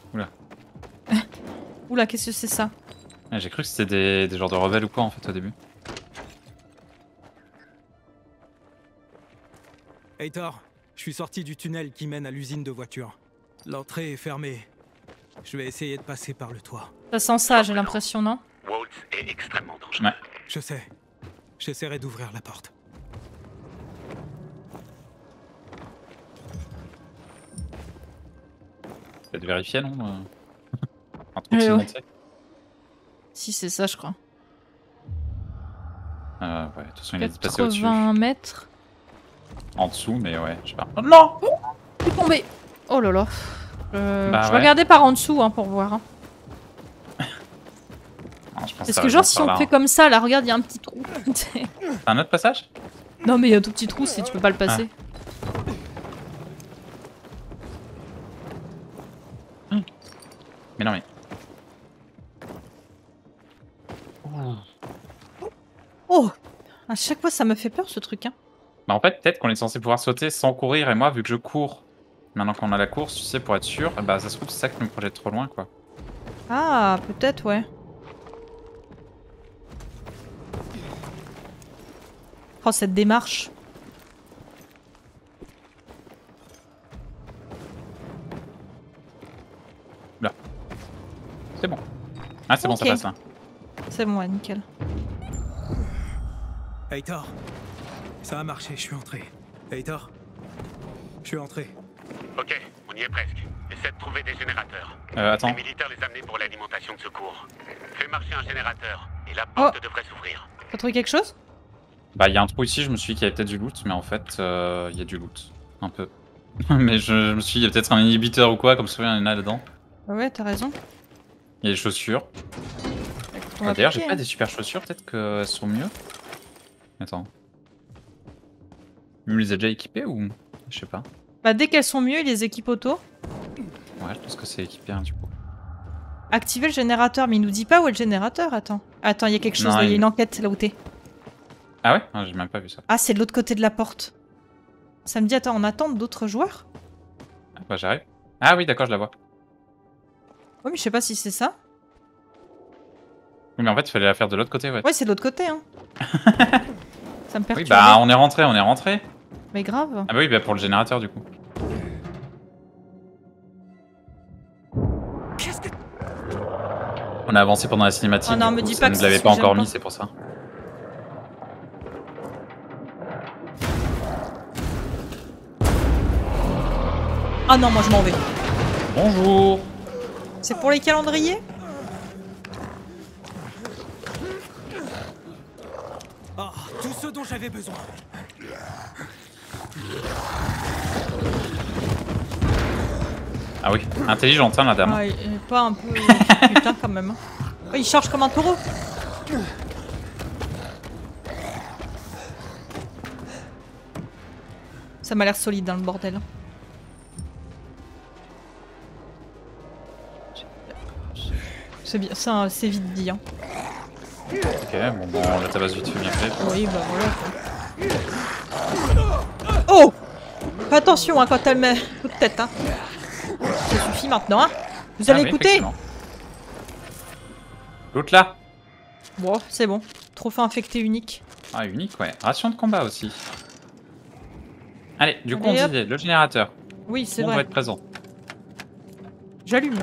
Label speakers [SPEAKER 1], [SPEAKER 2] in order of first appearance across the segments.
[SPEAKER 1] Oula.
[SPEAKER 2] Oula, qu'est-ce que c'est ça?
[SPEAKER 1] Ah, j'ai cru que c'était des genres de rebelles ou quoi en fait au début.
[SPEAKER 3] Hey Thor, je suis sorti du tunnel qui mène à l'usine de voitures. L'entrée est fermée. Je vais essayer de passer par le toit.
[SPEAKER 2] Ça sent ça, j'ai l'impression, non?
[SPEAKER 4] Waltz est extrêmement dangereux.
[SPEAKER 1] Ouais.
[SPEAKER 3] Je sais. J'essaierai d'ouvrir la porte.
[SPEAKER 1] Peut-être vérifier, non un truc
[SPEAKER 2] ouais.
[SPEAKER 1] cimenté.
[SPEAKER 2] Si, c'est ça, je crois.
[SPEAKER 1] Ouais, de toute façon, il a dit de passer au-dessus.
[SPEAKER 2] 80 mètres.
[SPEAKER 1] En dessous, mais ouais, je sais pas. Oh non!
[SPEAKER 2] Je suis tombé. Oh là là.
[SPEAKER 1] Bah
[SPEAKER 2] je vais
[SPEAKER 1] ouais.
[SPEAKER 2] regarder par en dessous hein, pour voir. Hein.
[SPEAKER 1] Non, je pense
[SPEAKER 2] Parce
[SPEAKER 1] ça
[SPEAKER 2] que
[SPEAKER 1] va
[SPEAKER 2] genre,
[SPEAKER 1] bien
[SPEAKER 2] si
[SPEAKER 1] par
[SPEAKER 2] on
[SPEAKER 1] là,
[SPEAKER 2] fait
[SPEAKER 1] hein.
[SPEAKER 2] comme ça, là, regarde, il y a un petit trou.
[SPEAKER 1] Un autre passage?
[SPEAKER 2] Non, mais il y a un tout petit trou si tu peux pas le passer.
[SPEAKER 1] Mais non, mais.
[SPEAKER 2] Oh! À chaque fois, ça me fait peur ce truc. Hein.
[SPEAKER 1] Bah, en fait, peut-être qu'on est censé pouvoir sauter sans courir, et moi, vu que je cours, maintenant qu'on a la course, tu sais, pour être sûr, bah ça se trouve, c'est ça qui me projette trop loin, quoi.
[SPEAKER 2] Ah, peut-être, ouais. Oh, cette démarche.
[SPEAKER 1] Là. C'est bon. Ah, c'est bon, ça
[SPEAKER 2] Ok.
[SPEAKER 1] passe là.
[SPEAKER 2] C'est bon, ouais, nickel.
[SPEAKER 3] Hey Thor, ça a marché, je suis entré. Hey Thor, je suis entré.
[SPEAKER 4] Ok, on y est presque. Essaie de trouver des générateurs.
[SPEAKER 1] Attends.
[SPEAKER 4] Les militaires les amener pour l'alimentation de secours. Fais marcher un générateur et la porte devrait s'ouvrir.
[SPEAKER 2] T'as trouvé quelque chose?
[SPEAKER 1] Bah, il y a un trou ici, je me suis dit qu'il y avait peut-être du loot, mais en fait, il y a du loot. Un peu. Mais je me suis dit, il y a peut-être un inhibiteur ou quoi, comme souvent, il y en a dedans.
[SPEAKER 2] Ouais, t'as raison.
[SPEAKER 1] Il y a des chaussures.
[SPEAKER 2] On va
[SPEAKER 1] D'ailleurs, j'ai
[SPEAKER 2] piquer,
[SPEAKER 1] pas
[SPEAKER 2] hein.
[SPEAKER 1] des super chaussures, peut-être qu'elles sont mieux. Attends. Il me les a déjà équipées ou. Je sais pas.
[SPEAKER 2] Bah, dès qu'elles sont mieux, il les équipe auto.
[SPEAKER 1] Ouais, je pense que c'est équipé, hein, du coup.
[SPEAKER 2] Activer le générateur, mais il nous dit pas où est le générateur. Attends. Attends, il y a quelque chose,
[SPEAKER 1] Non,
[SPEAKER 2] là, il y a
[SPEAKER 1] il-
[SPEAKER 2] une enquête là où t'es.
[SPEAKER 1] Ah ouais? Ah, j'ai même pas vu ça.
[SPEAKER 2] Ah, c'est de l'autre côté de la porte. Ça me dit, attends, on attend d'autres joueurs?
[SPEAKER 1] Ah, bah, j'arrive. Ah oui, d'accord, je la vois.
[SPEAKER 2] Ouais, mais je sais pas si c'est ça.
[SPEAKER 1] Oui, mais en fait, il fallait la faire de l'autre côté, ouais.
[SPEAKER 2] Ouais, c'est de l'autre côté, hein. Ça me
[SPEAKER 1] Oui,
[SPEAKER 2] perturbe.
[SPEAKER 1] bah, on est rentré, on est rentré.
[SPEAKER 2] Mais grave.
[SPEAKER 1] Ah bah oui, bah, pour le générateur, du coup.
[SPEAKER 3] Qu'est-ce que...
[SPEAKER 1] On a avancé pendant la cinématique.
[SPEAKER 2] Oh non,
[SPEAKER 1] du
[SPEAKER 2] me
[SPEAKER 1] coup,
[SPEAKER 2] dis
[SPEAKER 1] ça
[SPEAKER 2] pas
[SPEAKER 1] ne
[SPEAKER 2] que
[SPEAKER 1] l'avait
[SPEAKER 2] c'est
[SPEAKER 1] pas
[SPEAKER 2] ce que
[SPEAKER 1] encore
[SPEAKER 2] j'aime
[SPEAKER 1] mis,
[SPEAKER 2] pas.
[SPEAKER 1] c'est pour ça.
[SPEAKER 2] Ah non, moi je m'en vais.
[SPEAKER 1] Bonjour.
[SPEAKER 2] C'est pour les calendriers?
[SPEAKER 3] Oh, tout ce dont j'avais besoin.
[SPEAKER 1] Ah oui, intelligente, hein, la dame.
[SPEAKER 2] Ah, il est pas un peu... Putain, quand même. Oh, il charge comme un taureau. Ça m'a l'air solide dans le bordel. C'est bien, ça, c'est vite dit. Hein.
[SPEAKER 1] Ok, bon, bon, la tabasse vite fait bien fait.
[SPEAKER 2] Oui, bah voilà. Oh! Fais attention hein, quand elle met coup de tête. Hein. Ça suffit maintenant. Hein. Vous allez
[SPEAKER 1] oui,
[SPEAKER 2] écouter?
[SPEAKER 1] effectivement. L'autre là.
[SPEAKER 2] Bon, c'est bon. Trophée infecté unique.
[SPEAKER 1] Ah, unique, ouais. Ration de combat aussi. Allez, du coup,
[SPEAKER 2] Allez,
[SPEAKER 1] on
[SPEAKER 2] hop.
[SPEAKER 1] disait le générateur.
[SPEAKER 2] Oui, c'est
[SPEAKER 1] On va
[SPEAKER 2] vrai.
[SPEAKER 1] être présent.
[SPEAKER 2] J'allume.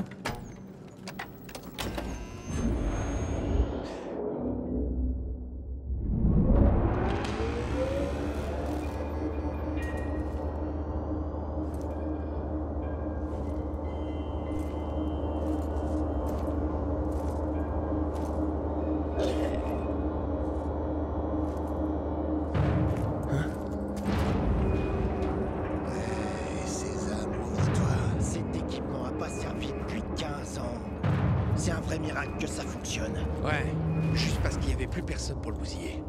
[SPEAKER 5] Sésame, ouvre-toi. Cet équipement a pas servi depuis 15 ans. C'est un vrai miracle que ça fonctionne.
[SPEAKER 6] Ouais, juste parce qu'il y avait plus personne pour le bousiller.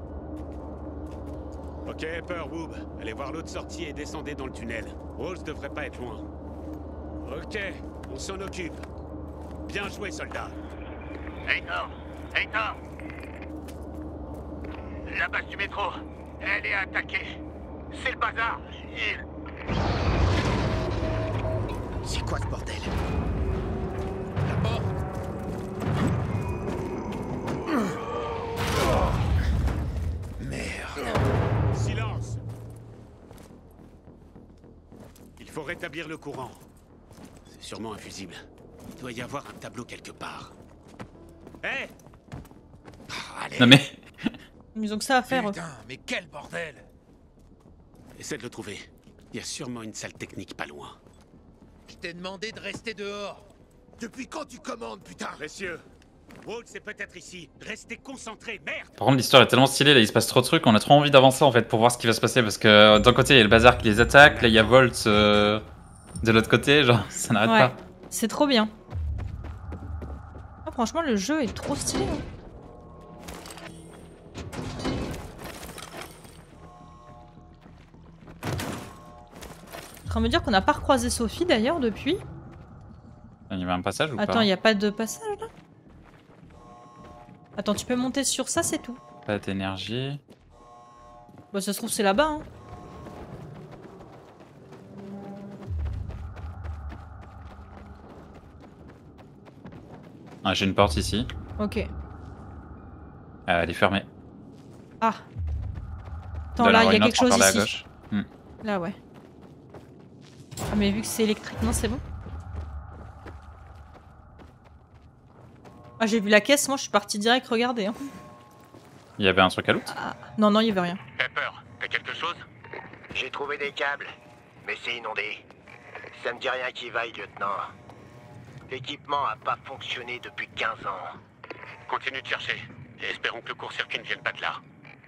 [SPEAKER 4] Ok, Pepper, Woob, allez voir l'autre sortie et descendez dans le tunnel. Rose devrait pas être loin. Ok, on s'en occupe. Bien joué, soldat. Hey Thor! Hey Thor! La base du métro, elle est attaquée. C'est le bazar.
[SPEAKER 5] C'est quoi ce bordel?
[SPEAKER 4] rétablir le courant. C'est sûrement un fusible. Il doit y avoir un tableau quelque part. Hé allez.
[SPEAKER 1] Non mais...
[SPEAKER 2] Ils ont que ça à faire.
[SPEAKER 6] Putain, mais quel bordel!
[SPEAKER 4] Essaie de le trouver. Il y a sûrement une salle technique pas loin.
[SPEAKER 6] Je t'ai demandé de rester dehors. Depuis quand tu commandes, putain?
[SPEAKER 4] Messieurs, Walt c'est peut-être ici. Restez concentrés, merde!
[SPEAKER 1] Par contre l'histoire est tellement stylée, là il se passe trop de trucs, on a trop envie d'avancer en fait pour voir ce qui va se passer parce que d'un côté il y a le bazar qui les attaque, là il y a Volt de l'autre côté, genre ça n'arrête
[SPEAKER 2] Ouais,
[SPEAKER 1] pas.
[SPEAKER 2] c'est trop bien. Ah, franchement, le jeu est trop stylé. Hein. En train de me dire qu'on n'a pas recroisé Sophie d'ailleurs depuis.
[SPEAKER 1] Il y avait un passage ou pas?
[SPEAKER 2] Attends, il n'y a pas de passage là? Attends, tu peux monter sur ça, c'est tout.
[SPEAKER 1] Pas d'énergie.
[SPEAKER 2] Bah, ça se trouve, c'est là-bas. Hein.
[SPEAKER 1] Ah, j'ai une porte ici.
[SPEAKER 2] Ok.
[SPEAKER 1] Elle est fermée.
[SPEAKER 2] Ah. Attends,
[SPEAKER 1] Doit y en
[SPEAKER 2] là, il y
[SPEAKER 1] avoir
[SPEAKER 2] a
[SPEAKER 1] une
[SPEAKER 2] quelque
[SPEAKER 1] autre
[SPEAKER 2] chose
[SPEAKER 1] encore là à
[SPEAKER 2] ici.
[SPEAKER 1] gauche.
[SPEAKER 2] Là, ouais. Ah, mais vu que c'est électrique, non, c'est bon. Ah, j'ai vu la caisse, moi, je suis partie direct regarder. Hein.
[SPEAKER 1] Il y avait un truc à loot?
[SPEAKER 2] Ah. Non, non, il y avait rien.
[SPEAKER 4] Pepper, t'as quelque chose?
[SPEAKER 5] J'ai trouvé des câbles, mais c'est inondé. Ça me dit rien qui vaille, lieutenant. L'équipement a pas fonctionné depuis 15 ans.
[SPEAKER 4] Continue de chercher. Et espérons que le court-circuit ne vienne pas de là.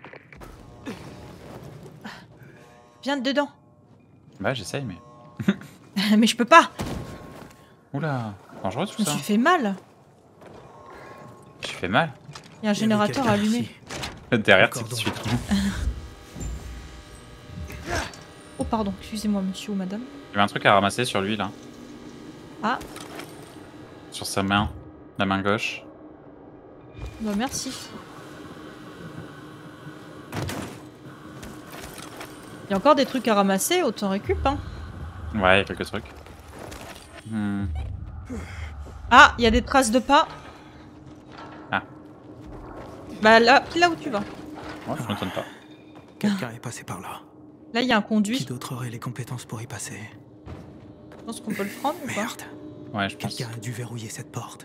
[SPEAKER 2] Viens dedans.
[SPEAKER 1] Bah j'essaye mais...
[SPEAKER 2] Mais je peux pas.
[SPEAKER 1] Oula, dangereux
[SPEAKER 2] Je
[SPEAKER 1] tout
[SPEAKER 2] me
[SPEAKER 1] ça.
[SPEAKER 2] suis fait mal.
[SPEAKER 1] Tu fais mal.
[SPEAKER 2] Il y a un générateur
[SPEAKER 3] quelqu'un
[SPEAKER 2] allumé.
[SPEAKER 3] ici.
[SPEAKER 1] Derrière
[SPEAKER 3] Encore
[SPEAKER 1] c'est tout de
[SPEAKER 3] donc.
[SPEAKER 1] suite.
[SPEAKER 2] Oh, pardon, excusez-moi, monsieur ou madame.
[SPEAKER 1] Il y avait un truc à ramasser sur lui là.
[SPEAKER 2] Ah,
[SPEAKER 1] Sur sa main. La main gauche.
[SPEAKER 2] bah merci. Il y a encore des trucs à ramasser, autant récup, hein.
[SPEAKER 1] Ouais, il y a quelques trucs.
[SPEAKER 2] Ah, il y a des traces de pas.
[SPEAKER 1] Ah.
[SPEAKER 2] Bah là où tu vas.
[SPEAKER 1] Ouais, je m'étonne pas.
[SPEAKER 3] Quelqu'un est passé par là.
[SPEAKER 2] Là, il y a un
[SPEAKER 3] Qui
[SPEAKER 2] conduit.
[SPEAKER 3] d'autre aurait les compétences pour y passer?
[SPEAKER 2] Je pense qu'on peut le prendre ou pas?
[SPEAKER 3] Merde.
[SPEAKER 1] Ouais, je pense.
[SPEAKER 3] Quelqu'un a dû verrouiller cette porte.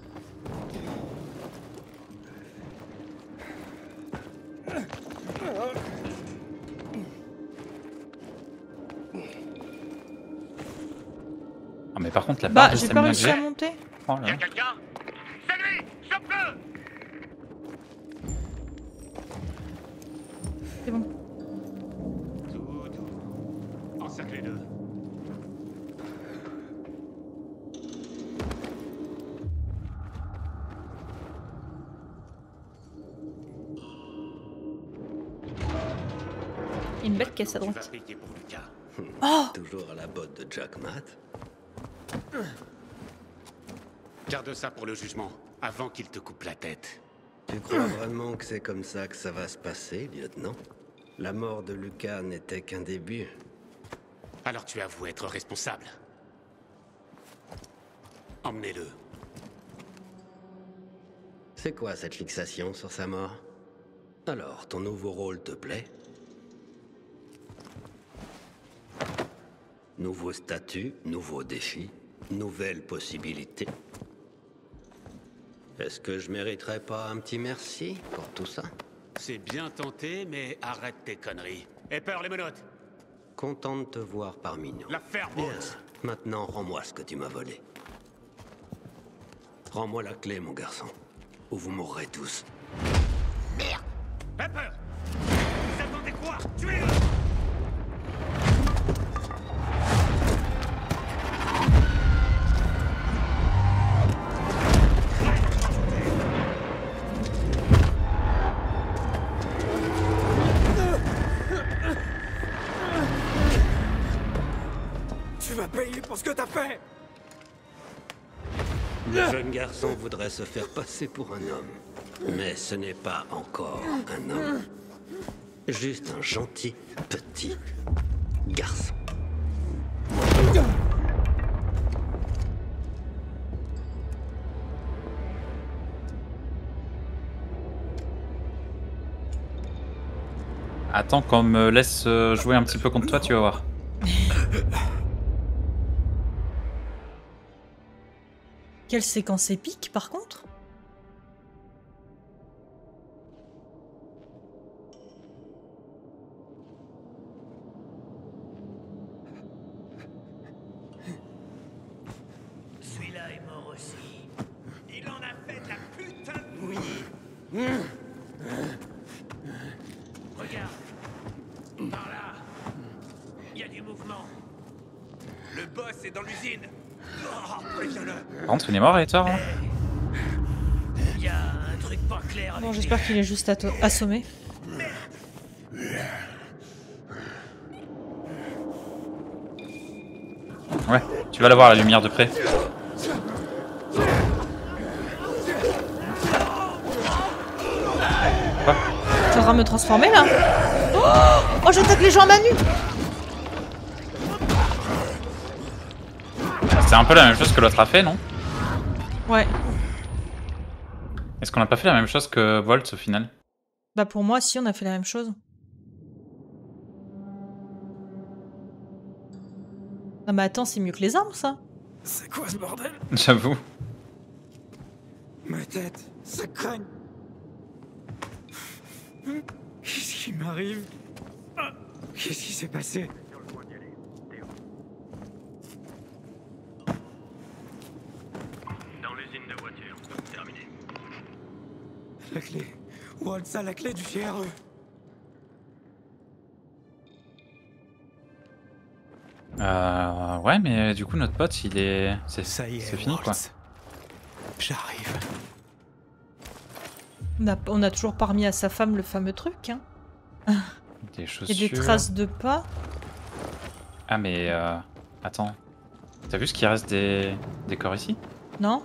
[SPEAKER 1] Ah mais par contre la
[SPEAKER 2] Bah,
[SPEAKER 1] barre de
[SPEAKER 2] j'ai pas
[SPEAKER 1] stamina que
[SPEAKER 2] réussi à
[SPEAKER 1] j'ai.
[SPEAKER 2] monter.
[SPEAKER 1] Oh là
[SPEAKER 4] Y'a
[SPEAKER 1] là.
[SPEAKER 4] quelqu'un? C'est lui! Chope-le!
[SPEAKER 2] C'est bon.
[SPEAKER 4] Tout doux. Encerclez-le.
[SPEAKER 2] Il y a une belle caisse à
[SPEAKER 4] Tu vas
[SPEAKER 2] droite.
[SPEAKER 4] payer pour Lucas.
[SPEAKER 2] Oh!
[SPEAKER 5] Toujours à la botte de Jack Matt.
[SPEAKER 4] Garde ça pour le jugement, avant qu'il te coupe la tête.
[SPEAKER 7] Tu crois vraiment que c'est comme ça que ça va se passer, lieutenant? La mort de Lucas n'était qu'un début.
[SPEAKER 4] Alors tu avoues être responsable. Emmenez-le.
[SPEAKER 7] C'est quoi cette fixation sur sa mort? Alors, ton nouveau rôle te plaît? Nouveau statut, nouveau défi, nouvelle possibilité. Est-ce que je mériterais pas un petit merci pour tout ça?
[SPEAKER 4] C'est bien tenté, mais arrête tes conneries. Et peur les menottes.
[SPEAKER 7] Content de te voir parmi nous.
[SPEAKER 4] La ferme.
[SPEAKER 7] Bien. Maintenant, rends-moi ce que tu m'as volé. Rends-moi la clé, mon garçon. Ou vous mourrez tous.
[SPEAKER 4] Pepper! Vous attendez quoi? Tuez-le!
[SPEAKER 3] Tu vas payer pour ce que t'as fait!
[SPEAKER 7] Le jeune garçon voudrait se faire passer pour un homme. Mais ce n'est pas encore un homme. Juste un gentil petit garçon.
[SPEAKER 1] Attends qu'on me laisse jouer un petit peu contre toi, tu vas voir.
[SPEAKER 2] Quelle séquence épique, par contre.
[SPEAKER 6] Celui-là est mort aussi. Il en a fait de la putain de bouillie. Regarde. Par là. Il y a du mouvement. Le boss est dans l'usine. Oh, préviens-le.
[SPEAKER 1] Par contre, il est mort, et toi là
[SPEAKER 6] Il y a un truc pas clair avec
[SPEAKER 2] Bon,
[SPEAKER 6] lui.
[SPEAKER 2] j'espère qu'il est juste assommé.
[SPEAKER 1] Ouais, tu vas la voir la lumière de près. Quoi?
[SPEAKER 2] Tu vas me transformer là? Oh, j'attaque les gens à main nue.
[SPEAKER 1] C'est un peu la même chose que l'autre a fait, non?
[SPEAKER 2] Ouais.
[SPEAKER 1] Est-ce qu'on n'a pas fait la même chose que Volt au final?
[SPEAKER 2] Bah pour moi, si, on a fait la même chose. Ah mais attends, c'est mieux que les armes, ça.
[SPEAKER 3] C'est quoi ce bordel?
[SPEAKER 1] J'avoue.
[SPEAKER 3] Ma tête, ça craigne. Qu'est-ce qui m'arrive? Qu'est-ce qui s'est passé?
[SPEAKER 8] Dans l'usine de voiture. Terminé.
[SPEAKER 3] La clé. Walt, ça, la clé du CRE.
[SPEAKER 1] Ouais, mais du coup, notre pote, il est. C'est fini,
[SPEAKER 3] Walt.
[SPEAKER 1] quoi.
[SPEAKER 3] J'arrive.
[SPEAKER 2] On a toujours pas remis à sa femme le fameux truc, hein.
[SPEAKER 1] Des
[SPEAKER 2] Il
[SPEAKER 1] chaussures.
[SPEAKER 2] y a des traces de pas.
[SPEAKER 1] Ah, mais. Attends. T'as vu ce qui reste des corps ici?
[SPEAKER 2] Non?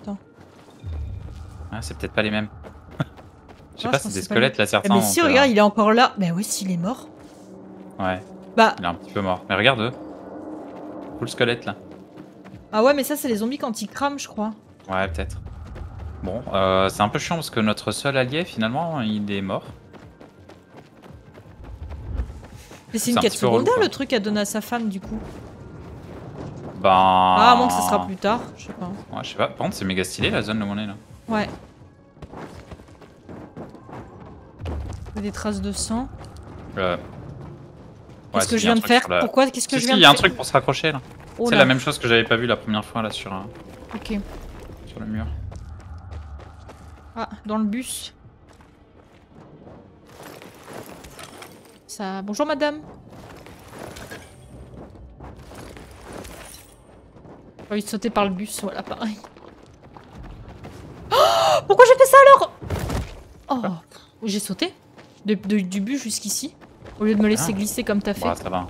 [SPEAKER 1] Ah, c'est peut-être pas les mêmes. Je sais
[SPEAKER 2] Non,
[SPEAKER 1] pas,
[SPEAKER 2] je pense
[SPEAKER 1] c'est des
[SPEAKER 2] que c'est pas
[SPEAKER 1] squelettes là, certains.
[SPEAKER 2] Mais si,
[SPEAKER 1] donc,
[SPEAKER 2] regarde, il est encore là. Bah oui, s'il est mort.
[SPEAKER 1] Ouais,
[SPEAKER 2] Bah,
[SPEAKER 1] il est un petit peu mort. Mais regarde eux. Full squelette là.
[SPEAKER 2] ah ouais, mais ça, c'est les zombies quand ils crament, je crois.
[SPEAKER 1] Ouais, peut-être. Bon, c'est un peu chiant parce que notre seul allié, finalement, il est mort.
[SPEAKER 2] Mais c'est
[SPEAKER 1] C'est
[SPEAKER 2] une
[SPEAKER 1] un
[SPEAKER 2] quête
[SPEAKER 1] petit peu relou,
[SPEAKER 2] secondaire,
[SPEAKER 1] quoi.
[SPEAKER 2] le truc à donner à sa femme, du coup.
[SPEAKER 1] Ben.
[SPEAKER 2] Ah, à moins que ça sera plus tard, je sais pas.
[SPEAKER 1] Ouais, je sais pas. Par contre, c'est méga stylé la zone où on est là.
[SPEAKER 2] Ouais. Il y a des traces de sang.
[SPEAKER 1] si,
[SPEAKER 2] Qu'est-ce que
[SPEAKER 1] il
[SPEAKER 2] je
[SPEAKER 1] y a un
[SPEAKER 2] viens de
[SPEAKER 1] truc
[SPEAKER 2] faire?
[SPEAKER 1] sur la-
[SPEAKER 2] Pourquoi? Qu'est-ce que
[SPEAKER 1] Si,
[SPEAKER 2] je
[SPEAKER 1] si,
[SPEAKER 2] viens
[SPEAKER 1] il
[SPEAKER 2] de
[SPEAKER 1] y a un
[SPEAKER 2] faire?
[SPEAKER 1] truc pour se raccrocher là.
[SPEAKER 2] Oh
[SPEAKER 1] C'est
[SPEAKER 2] là.
[SPEAKER 1] la même chose que j'avais pas vu la première fois là sur
[SPEAKER 2] Ok.
[SPEAKER 1] le mur.
[SPEAKER 2] Ah, dans le bus. Ça... Bonjour, madame. J'ai envie de sauter par le bus, voilà, pareil. Oh, pourquoi j'ai fait ça alors? Oh, j'ai sauté du bus jusqu'ici, au lieu de me laisser glisser comme t'as fait.
[SPEAKER 1] Ouais, ça va.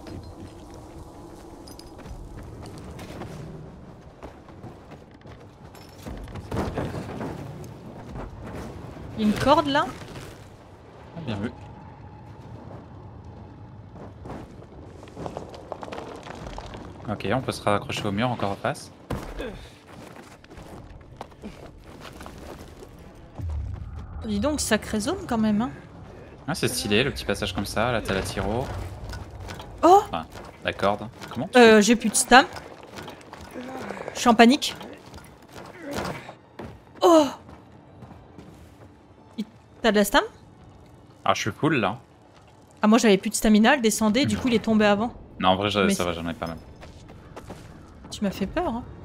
[SPEAKER 2] Il y a une corde là.
[SPEAKER 1] Ah, bien vu. Ok, on peut se raccrocher au mur encore en face.
[SPEAKER 2] Dis donc, sacrée zone quand même, hein.
[SPEAKER 1] Ah, c'est stylé, le petit passage comme ça. Là, t'as la tiro.
[SPEAKER 2] Oh,
[SPEAKER 1] Enfin, la corde. Comment tu fais
[SPEAKER 2] j'ai plus de stam. Je suis en panique. Oh, t'as de la stam?
[SPEAKER 1] Ah, je suis full là.
[SPEAKER 2] Ah, moi j'avais plus de stamina, elle descendait, du coup il est tombé avant.
[SPEAKER 1] Non, en vrai,
[SPEAKER 2] Mais
[SPEAKER 1] ça va, j'en ai pas mal.
[SPEAKER 2] Tu m'as fait peur, hein.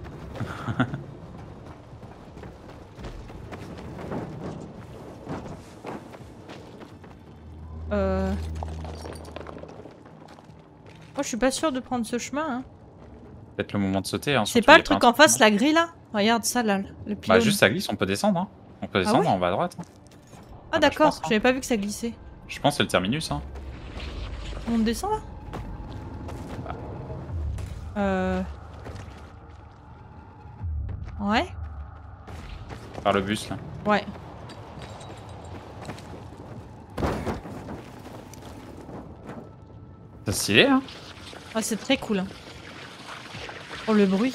[SPEAKER 2] Moi je suis pas sûre de prendre ce chemin, hein.
[SPEAKER 1] Peut-être le moment de sauter. Hein,
[SPEAKER 2] C'est
[SPEAKER 1] surtout,
[SPEAKER 2] pas
[SPEAKER 1] il y
[SPEAKER 2] le
[SPEAKER 1] a plein
[SPEAKER 2] truc
[SPEAKER 1] de
[SPEAKER 2] en face,
[SPEAKER 1] trucs,
[SPEAKER 2] la grille là? Regarde ça là, le
[SPEAKER 1] Bah,
[SPEAKER 2] pylône.
[SPEAKER 1] juste ça glisse, on peut descendre. Hein. On peut descendre,
[SPEAKER 2] ouais
[SPEAKER 1] on va à droite. Hein.
[SPEAKER 2] Ah
[SPEAKER 1] bah, je
[SPEAKER 2] d'accord,
[SPEAKER 1] pense, hein.
[SPEAKER 2] j'avais pas vu que ça glissait.
[SPEAKER 1] Je pense que c'est le terminus. Hein.
[SPEAKER 2] On descend là? Ouais?
[SPEAKER 1] Par le bus là.
[SPEAKER 2] Ouais.
[SPEAKER 1] C'est stylé, hein.
[SPEAKER 2] Ah c'est très cool. Hein. Oh le bruit.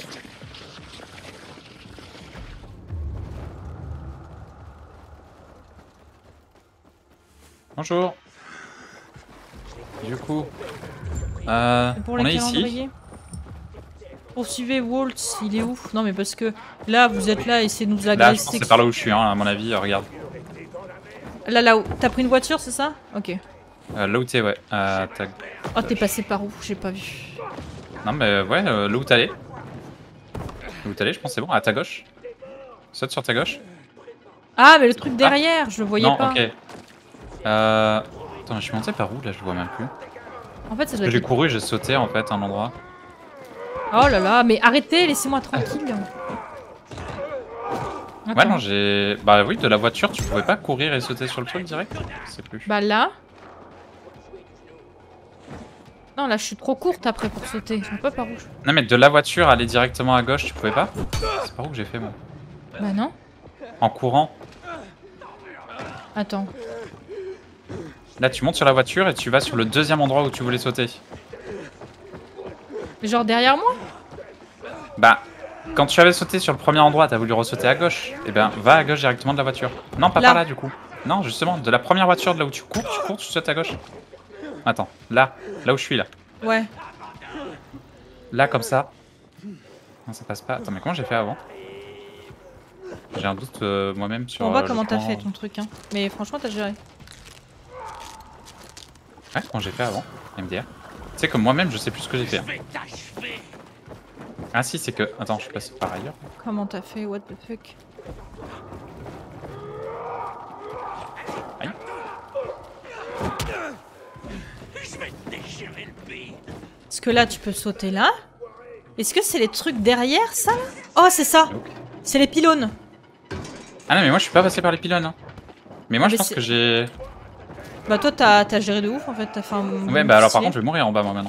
[SPEAKER 1] Bonjour. Du coup,
[SPEAKER 2] Pour
[SPEAKER 1] on
[SPEAKER 2] les
[SPEAKER 1] est ici.
[SPEAKER 2] calendriers. Poursuivez Waltz, il est où? Non mais parce que là vous êtes là et c'est nous
[SPEAKER 1] Là, je
[SPEAKER 2] agresser.
[SPEAKER 1] pense que c'est par là où je suis, hein, à mon avis, regarde.
[SPEAKER 2] Là où t'as pris une voiture c'est ça? Ok.
[SPEAKER 1] Là où t'es, ouais.
[SPEAKER 2] Oh t'es passé par où? J'ai pas vu.
[SPEAKER 1] Non, mais ouais, là où t'allais. Là où t'allais, je pense que c'est bon. À ta gauche. Saute sur ta gauche.
[SPEAKER 2] Ah mais le truc derrière, je le voyais
[SPEAKER 1] Non,
[SPEAKER 2] pas.
[SPEAKER 1] ok. Attends, je suis monté par où là? Je le vois même plus.
[SPEAKER 2] En fait ça doit
[SPEAKER 1] J'ai
[SPEAKER 2] être...
[SPEAKER 1] couru, j'ai sauté en fait à un endroit.
[SPEAKER 2] Oh là là, mais arrêtez, laissez-moi tranquille.
[SPEAKER 1] Ouais,
[SPEAKER 2] Attends.
[SPEAKER 1] non, j'ai. Bah oui, de la voiture, tu pouvais pas courir et sauter sur le truc direct? Je sais plus.
[SPEAKER 2] Bah là. Non là je suis trop courte après pour sauter, je sais pas par où.
[SPEAKER 1] Non, mais de la voiture, aller directement à gauche, tu pouvais pas? C'est par où que j'ai fait moi?
[SPEAKER 2] Bah non.
[SPEAKER 1] En courant.
[SPEAKER 2] Attends.
[SPEAKER 1] Là, tu montes sur la voiture et tu vas sur le deuxième endroit où tu voulais sauter.
[SPEAKER 2] Genre derrière moi?
[SPEAKER 1] Bah, quand tu avais sauté sur le premier endroit, t'as voulu ressauter à gauche. Et ben, va à gauche directement de la voiture. Non, pas
[SPEAKER 2] Là.
[SPEAKER 1] par là du coup. Non, justement, de la première voiture de là où tu cours, tu sautes à gauche. Attends, là où je suis là.
[SPEAKER 2] Ouais.
[SPEAKER 1] Là, comme ça. Non, ça passe pas. Attends, mais comment j'ai fait avant? J'ai un doute moi-même sur.
[SPEAKER 2] On voit
[SPEAKER 1] le
[SPEAKER 2] comment t'as
[SPEAKER 1] plan.
[SPEAKER 2] fait ton truc hein. Mais franchement t'as géré.
[SPEAKER 1] Ouais, comment j'ai fait avant? MDR. Tu sais que moi-même, je sais plus ce que j'ai fait. Hein. Ah si, c'est que... Attends, je suis passé par ailleurs.
[SPEAKER 2] Comment t'as fait? What the fuck?
[SPEAKER 1] Aïe.
[SPEAKER 2] Est-ce que là tu peux sauter là? Est-ce que c'est les trucs derrière ça là? Oh c'est ça! C'est les pylônes!
[SPEAKER 1] Ah non, mais moi, je suis pas passé par les pylônes. Hein. Mais moi,
[SPEAKER 2] Ah,
[SPEAKER 1] je
[SPEAKER 2] mais
[SPEAKER 1] pense
[SPEAKER 2] c'est-
[SPEAKER 1] que j'ai...
[SPEAKER 2] Bah toi t'as géré de ouf en fait, t'as fait un...
[SPEAKER 1] Ouais, bah alors par contre, je vais mourir en bas, moi, maintenant.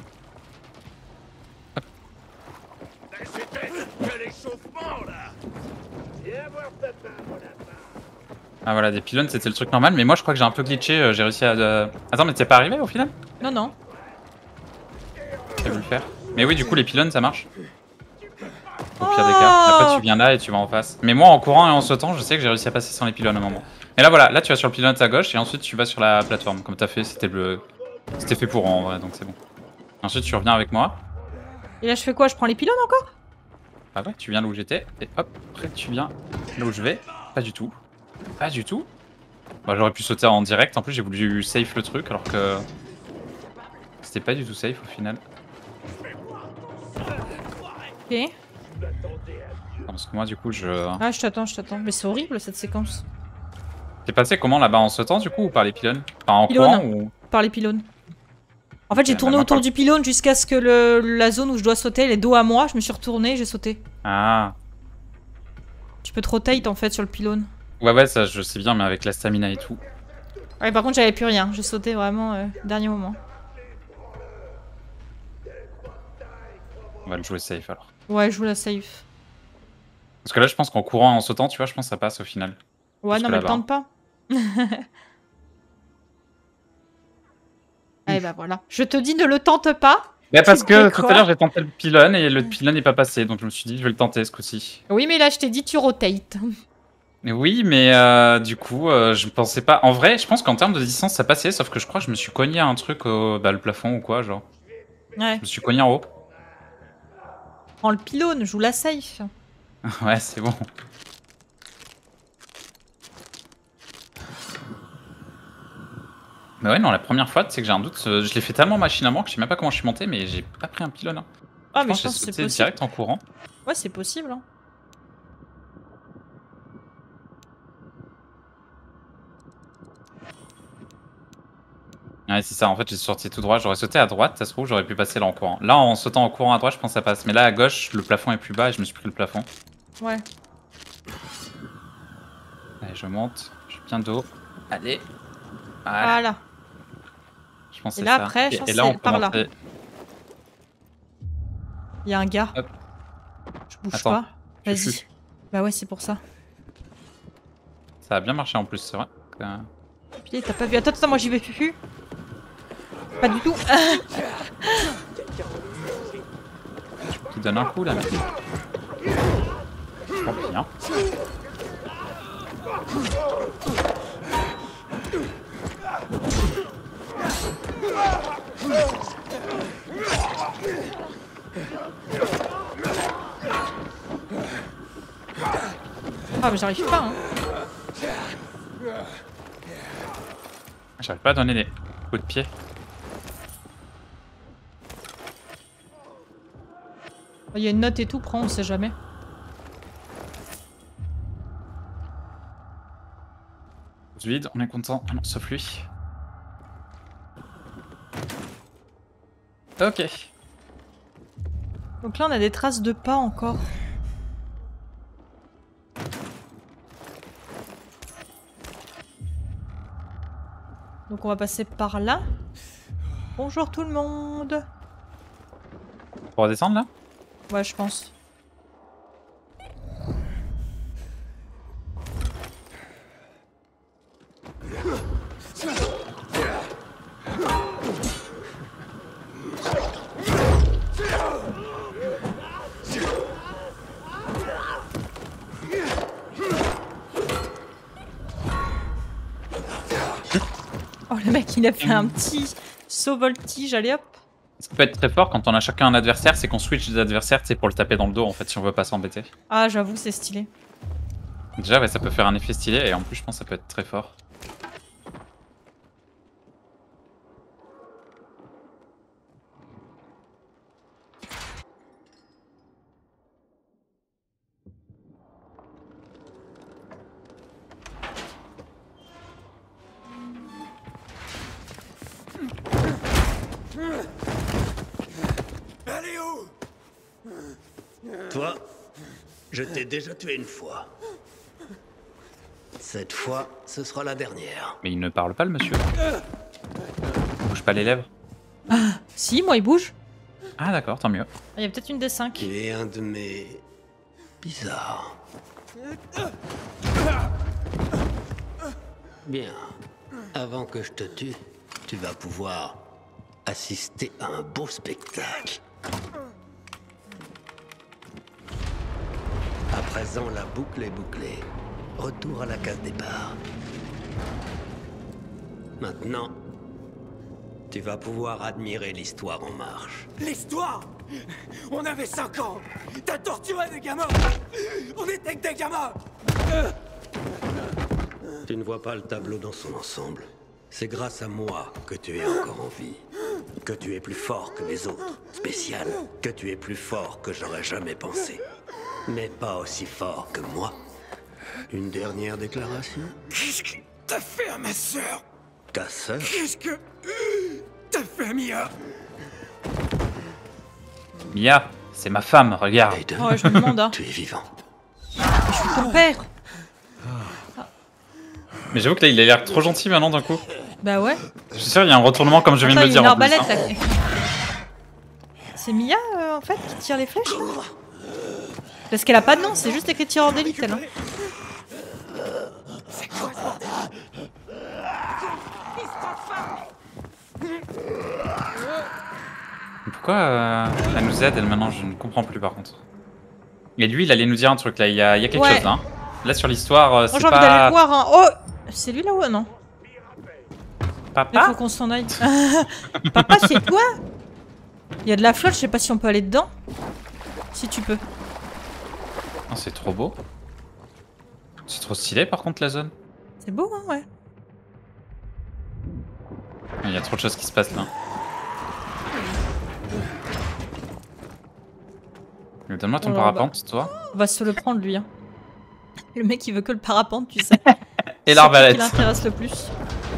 [SPEAKER 1] Ah voilà, des pylônes, c'était le truc normal. Mais moi, je crois que j'ai un peu glitché. J'ai réussi à... Attends, mais t'es pas arrivé au final?
[SPEAKER 2] Non non.
[SPEAKER 1] T'as voulu le faire. Mais oui, du coup, les pylônes, ça marche. Au pire des cas. Après, tu viens là et tu vas en face. Mais moi, en courant et en sautant, je sais que j'ai réussi à passer sans les pylônes à un moment. Et là, voilà, là, tu vas sur le pylône à ta gauche et ensuite, tu vas sur la plateforme. Comme t'as fait, c'était fait pour en vrai, donc c'est bon. Ensuite, tu reviens avec moi.
[SPEAKER 2] Et là je fais quoi? Je prends les pylônes encore?
[SPEAKER 1] Ah ouais, tu viens là où j'étais. Et hop, après, tu viens là où je vais. Pas du tout. Pas du tout. Bah, j'aurais pu sauter en direct. En plus, j'ai voulu safe le truc alors que... C'était pas du tout safe au final.
[SPEAKER 2] Ok.
[SPEAKER 1] Non, parce que moi, du coup, je...
[SPEAKER 2] Ah je t'attends. Mais c'est horrible cette séquence.
[SPEAKER 1] T'es passé comment là-bas, en sautant du coup ou par les pylônes? Enfin, en
[SPEAKER 2] Pylônes.
[SPEAKER 1] courant ou...
[SPEAKER 2] Par les pylônes. En fait j'ai
[SPEAKER 1] Ok,
[SPEAKER 2] tourné
[SPEAKER 1] bah, moi,
[SPEAKER 2] autour
[SPEAKER 1] par-
[SPEAKER 2] du pylône jusqu'à ce que la zone où je dois sauter, les dos à moi, je me suis retourné, j'ai sauté.
[SPEAKER 1] Ah.
[SPEAKER 2] Tu peux te rotate en fait sur le pylône.
[SPEAKER 1] Ouais, ça je sais bien, mais avec la stamina et tout.
[SPEAKER 2] Ouais par contre j'avais plus rien, j'ai sauté vraiment dernier moment.
[SPEAKER 1] On va le jouer safe alors.
[SPEAKER 2] Ouais je joue la safe.
[SPEAKER 1] Parce que là, je pense qu'en courant et en sautant, tu vois, je pense que ça passe au final.
[SPEAKER 2] Ouais non mais le
[SPEAKER 1] là-bas.
[SPEAKER 2] tente pas. Eh bah voilà. Je te dis ne le tente pas.
[SPEAKER 1] Mais parce
[SPEAKER 2] Tu
[SPEAKER 1] que
[SPEAKER 2] fais
[SPEAKER 1] tout
[SPEAKER 2] quoi
[SPEAKER 1] à l'heure, j'ai tenté le pylône et le pylône n'est pas passé. Donc je me suis dit, je vais le tenter ce coup-ci.
[SPEAKER 2] Oui mais là je t'ai dit tu rotate.
[SPEAKER 1] Mais oui, mais du coup, je pensais pas. En vrai, je pense qu'en termes de distance, ça passait. Sauf que je crois que je me suis cogné à un truc au le plafond ou quoi, genre.
[SPEAKER 2] Ouais.
[SPEAKER 1] Je me suis cogné en haut.
[SPEAKER 2] Prends le pylône, joue la safe.
[SPEAKER 1] Ouais, c'est bon. Mais ouais, non, la première fois, tu sais que j'ai un doute. Je l'ai fait tellement machinalement que je sais même pas comment je suis monté, mais j'ai pas pris un pylône. Hein.
[SPEAKER 2] Ah mais
[SPEAKER 1] pense
[SPEAKER 2] je
[SPEAKER 1] que
[SPEAKER 2] pense que
[SPEAKER 1] j'ai
[SPEAKER 2] c'est
[SPEAKER 1] sauté
[SPEAKER 2] possible.
[SPEAKER 1] direct en courant.
[SPEAKER 2] Ouais c'est possible hein.
[SPEAKER 1] Ouais, c'est ça, en fait, j'ai sorti tout droit. J'aurais sauté à droite, ça se trouve, j'aurais pu passer là en courant. Là, en sautant en courant à droite, je pense que ça passe. Mais là, à gauche, le plafond est plus bas et je me suis pris le plafond.
[SPEAKER 2] Ouais.
[SPEAKER 1] Allez, je monte. Je suis bien dos. Allez. Voilà.
[SPEAKER 2] Voilà.
[SPEAKER 1] Je pense que
[SPEAKER 2] Et
[SPEAKER 1] c'est
[SPEAKER 2] là,
[SPEAKER 1] ça.
[SPEAKER 2] après, je pense
[SPEAKER 1] et
[SPEAKER 2] que
[SPEAKER 1] là,
[SPEAKER 2] c'est
[SPEAKER 1] on peut
[SPEAKER 2] par là.
[SPEAKER 1] monter.
[SPEAKER 2] Il y a un gars.
[SPEAKER 1] Hop.
[SPEAKER 2] Je bouge
[SPEAKER 1] Attends,
[SPEAKER 2] pas.
[SPEAKER 1] je
[SPEAKER 2] Vas-y.
[SPEAKER 1] fuis.
[SPEAKER 2] Bah ouais c'est pour ça.
[SPEAKER 1] Ça a bien marché en plus, c'est vrai.
[SPEAKER 2] Putain, t'as pas vu. Attends, moi j'y vais fufu. Pas du tout.
[SPEAKER 1] Qui donne un coup là, mais. Tant pis, hein.
[SPEAKER 2] Ah, mais j'arrive pas, hein.
[SPEAKER 1] J'arrive pas à donner des coups de pied.
[SPEAKER 2] Il y a une note et tout, prends, on sait jamais.
[SPEAKER 1] Vide, on est content. Ah non, sauf lui. Ok.
[SPEAKER 2] Donc là, on a des traces de pas encore. Donc on va passer par là. Bonjour tout le monde.
[SPEAKER 1] Pour redescendre là?
[SPEAKER 2] Ouais, je pense. Oh, le mec, il a fait un petit saut voltige, allez hop.
[SPEAKER 1] Ce qui peut être très fort quand on a chacun un adversaire, c'est qu'on switch des adversaires, c'est pour le taper dans le dos en fait, si on veut pas s'embêter.
[SPEAKER 2] Ah, j'avoue, c'est stylé.
[SPEAKER 1] Déjà, ouais, ça peut faire un effet stylé et en plus, je pense que ça peut être très fort.
[SPEAKER 6] Allez où?
[SPEAKER 7] Toi, je t'ai déjà tué une fois. Cette fois, ce sera la dernière.
[SPEAKER 1] Mais il ne parle pas le monsieur. Il bouge pas les lèvres.
[SPEAKER 2] Si, moi, il bouge.
[SPEAKER 1] Ah d'accord, tant mieux.
[SPEAKER 2] Il y a peut-être une des 5.
[SPEAKER 7] Tu es un de mes... bizarres. Bien. Avant que je te tue, tu vas pouvoir assister à un beau spectacle. À présent, la boucle est bouclée. Retour à la case départ. Maintenant, tu vas pouvoir admirer l'histoire en marche.
[SPEAKER 6] L'histoire? On avait 5 ans. T'as torturé des gamins. On était que des gamins.
[SPEAKER 7] Tu ne vois pas le tableau dans son ensemble. C'est grâce à moi que tu es encore en vie. Que tu es plus fort que les autres. Spécial. Que tu es plus fort que j'aurais jamais pensé. Mais pas aussi fort que moi. Une dernière déclaration?
[SPEAKER 6] Qu'est-ce que t'as fait à ma sœur?
[SPEAKER 7] Ta sœur?
[SPEAKER 6] Qu'est-ce que t'as fait à Mia?
[SPEAKER 1] Mia, c'est ma femme, regarde.
[SPEAKER 7] Aiden,
[SPEAKER 2] Ouais, je me demande, hein.
[SPEAKER 7] tu es vivant.
[SPEAKER 2] Je suis ton père.
[SPEAKER 1] Mais j'avoue que là, il a l'air trop gentil maintenant d'un coup.
[SPEAKER 2] Bah ouais.
[SPEAKER 1] Je suis sûr, il y a un retournement comme je viens de
[SPEAKER 2] Attends,
[SPEAKER 1] le
[SPEAKER 2] il y a
[SPEAKER 1] dire
[SPEAKER 2] une
[SPEAKER 1] en plus.
[SPEAKER 2] arbalète là. C'est Mia en fait qui tire les flèches là. Parce qu'elle a pas de nom, c'est juste écrit tireur d'élite elle. Hein.
[SPEAKER 6] C'est quoi ce bordel?
[SPEAKER 1] Pourquoi elle nous aide elle maintenant? Je ne comprends plus par contre. Et lui, il allait nous dire un truc là, il y a quelque
[SPEAKER 2] Ouais.
[SPEAKER 1] chose là. Hein. Là sur l'histoire,
[SPEAKER 2] Moi
[SPEAKER 1] c'est
[SPEAKER 2] j'ai envie d'aller
[SPEAKER 1] pas...
[SPEAKER 2] le voir. Hein. Oh, c'est lui là-haut non? Il
[SPEAKER 1] Papa?
[SPEAKER 2] faut qu'on s'en aille. Papa, c'est toi? Il y a de la flotte, je sais pas si on peut aller dedans. Si tu peux.
[SPEAKER 1] Oh, c'est trop beau. C'est trop stylé par contre la zone.
[SPEAKER 2] C'est beau hein, ouais.
[SPEAKER 1] Il y a trop de choses qui se passent là. Donne-moi ton
[SPEAKER 2] Oh,
[SPEAKER 1] parapente, toi.
[SPEAKER 2] On va se le prendre lui. Hein. Le mec il veut que le parapente, tu sais.
[SPEAKER 1] Et
[SPEAKER 2] C'est
[SPEAKER 1] l'arbalète.
[SPEAKER 2] ce qui l'intéresse le plus.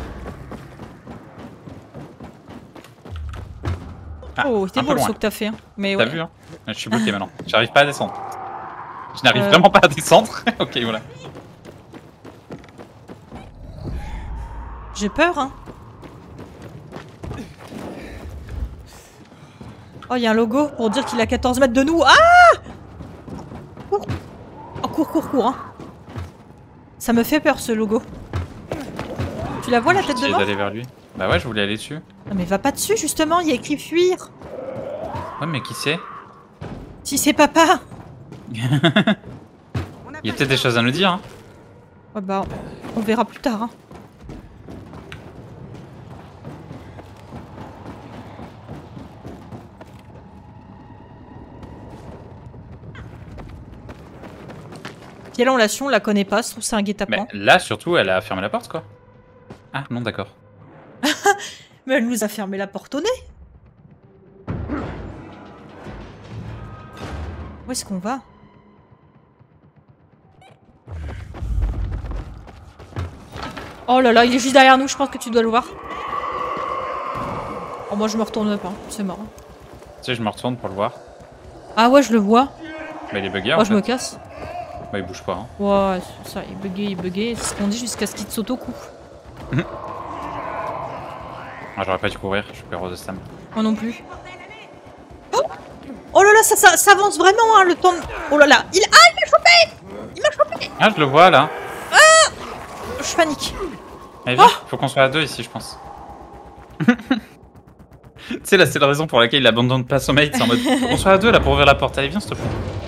[SPEAKER 1] Ah,
[SPEAKER 2] Oh, c'était
[SPEAKER 1] un
[SPEAKER 2] beau
[SPEAKER 1] peu
[SPEAKER 2] le
[SPEAKER 1] loin.
[SPEAKER 2] saut que t'as fait. Hein. Mais
[SPEAKER 1] T'as
[SPEAKER 2] ouais.
[SPEAKER 1] vu hein? Je suis bloqué maintenant. J'arrive pas à descendre. Je n'arrive vraiment pas à descendre. Ok, voilà.
[SPEAKER 2] J'ai peur, hein. Oh, il y a un logo pour dire qu'il est à 14 mètres de nous. Ah! Cours. Oh, cours, cours, cours, hein. Ça me fait peur, ce logo. Tu la vois, la tête de
[SPEAKER 1] J'ai
[SPEAKER 2] mort?
[SPEAKER 1] d'aller vers lui. Bah ouais, je voulais aller dessus.
[SPEAKER 2] Non, mais va pas dessus, justement. Il y a écrit fuir.
[SPEAKER 1] Ouais, mais qui c'est?
[SPEAKER 2] Si c'est papa.
[SPEAKER 1] Il y a peut-être des choses à nous dire. Hein.
[SPEAKER 2] Oh, bah, on verra plus tard, hein. Quelle relation, on la connaît pas, je trouve que c'est un
[SPEAKER 1] Mais
[SPEAKER 2] guet-apens.
[SPEAKER 1] là, surtout, elle a fermé la porte, quoi. Ah, non, d'accord.
[SPEAKER 2] Mais elle nous a fermé la porte au nez. Où est-ce qu'on va? Oh là là, il est juste derrière nous, je pense que tu dois le voir. Oh, moi je me retourne pas, c'est marrant.
[SPEAKER 1] Tu sais, je me retourne pour le voir.
[SPEAKER 2] Ah ouais, je le vois.
[SPEAKER 1] Bah, il est bugué,
[SPEAKER 2] Moi
[SPEAKER 1] en
[SPEAKER 2] je
[SPEAKER 1] fait.
[SPEAKER 2] me casse.
[SPEAKER 1] Bah, il bouge pas, hein.
[SPEAKER 2] Ouais, c'est ça, il est bugué, c'est ce qu'on dit jusqu'à ce qu'il te saute au cou.
[SPEAKER 1] Ah, j'aurais pas dû courir, je suis péro de stam.
[SPEAKER 2] Moi non plus. Oh, oh là là, ça avance vraiment, hein, le temps de... Oh là là, il m'a chopé. Il m'a chopé.
[SPEAKER 1] Ah, je le vois, là.
[SPEAKER 2] Je panique.
[SPEAKER 1] Allez, viens, faut qu'on soit à 2 ici, je pense. Tu sais, là, c'est la raison pour laquelle il abandonne pas son mate. C'est en mode, faut qu'on soit à 2 là pour ouvrir la porte. Allez, viens, s'il te plaît.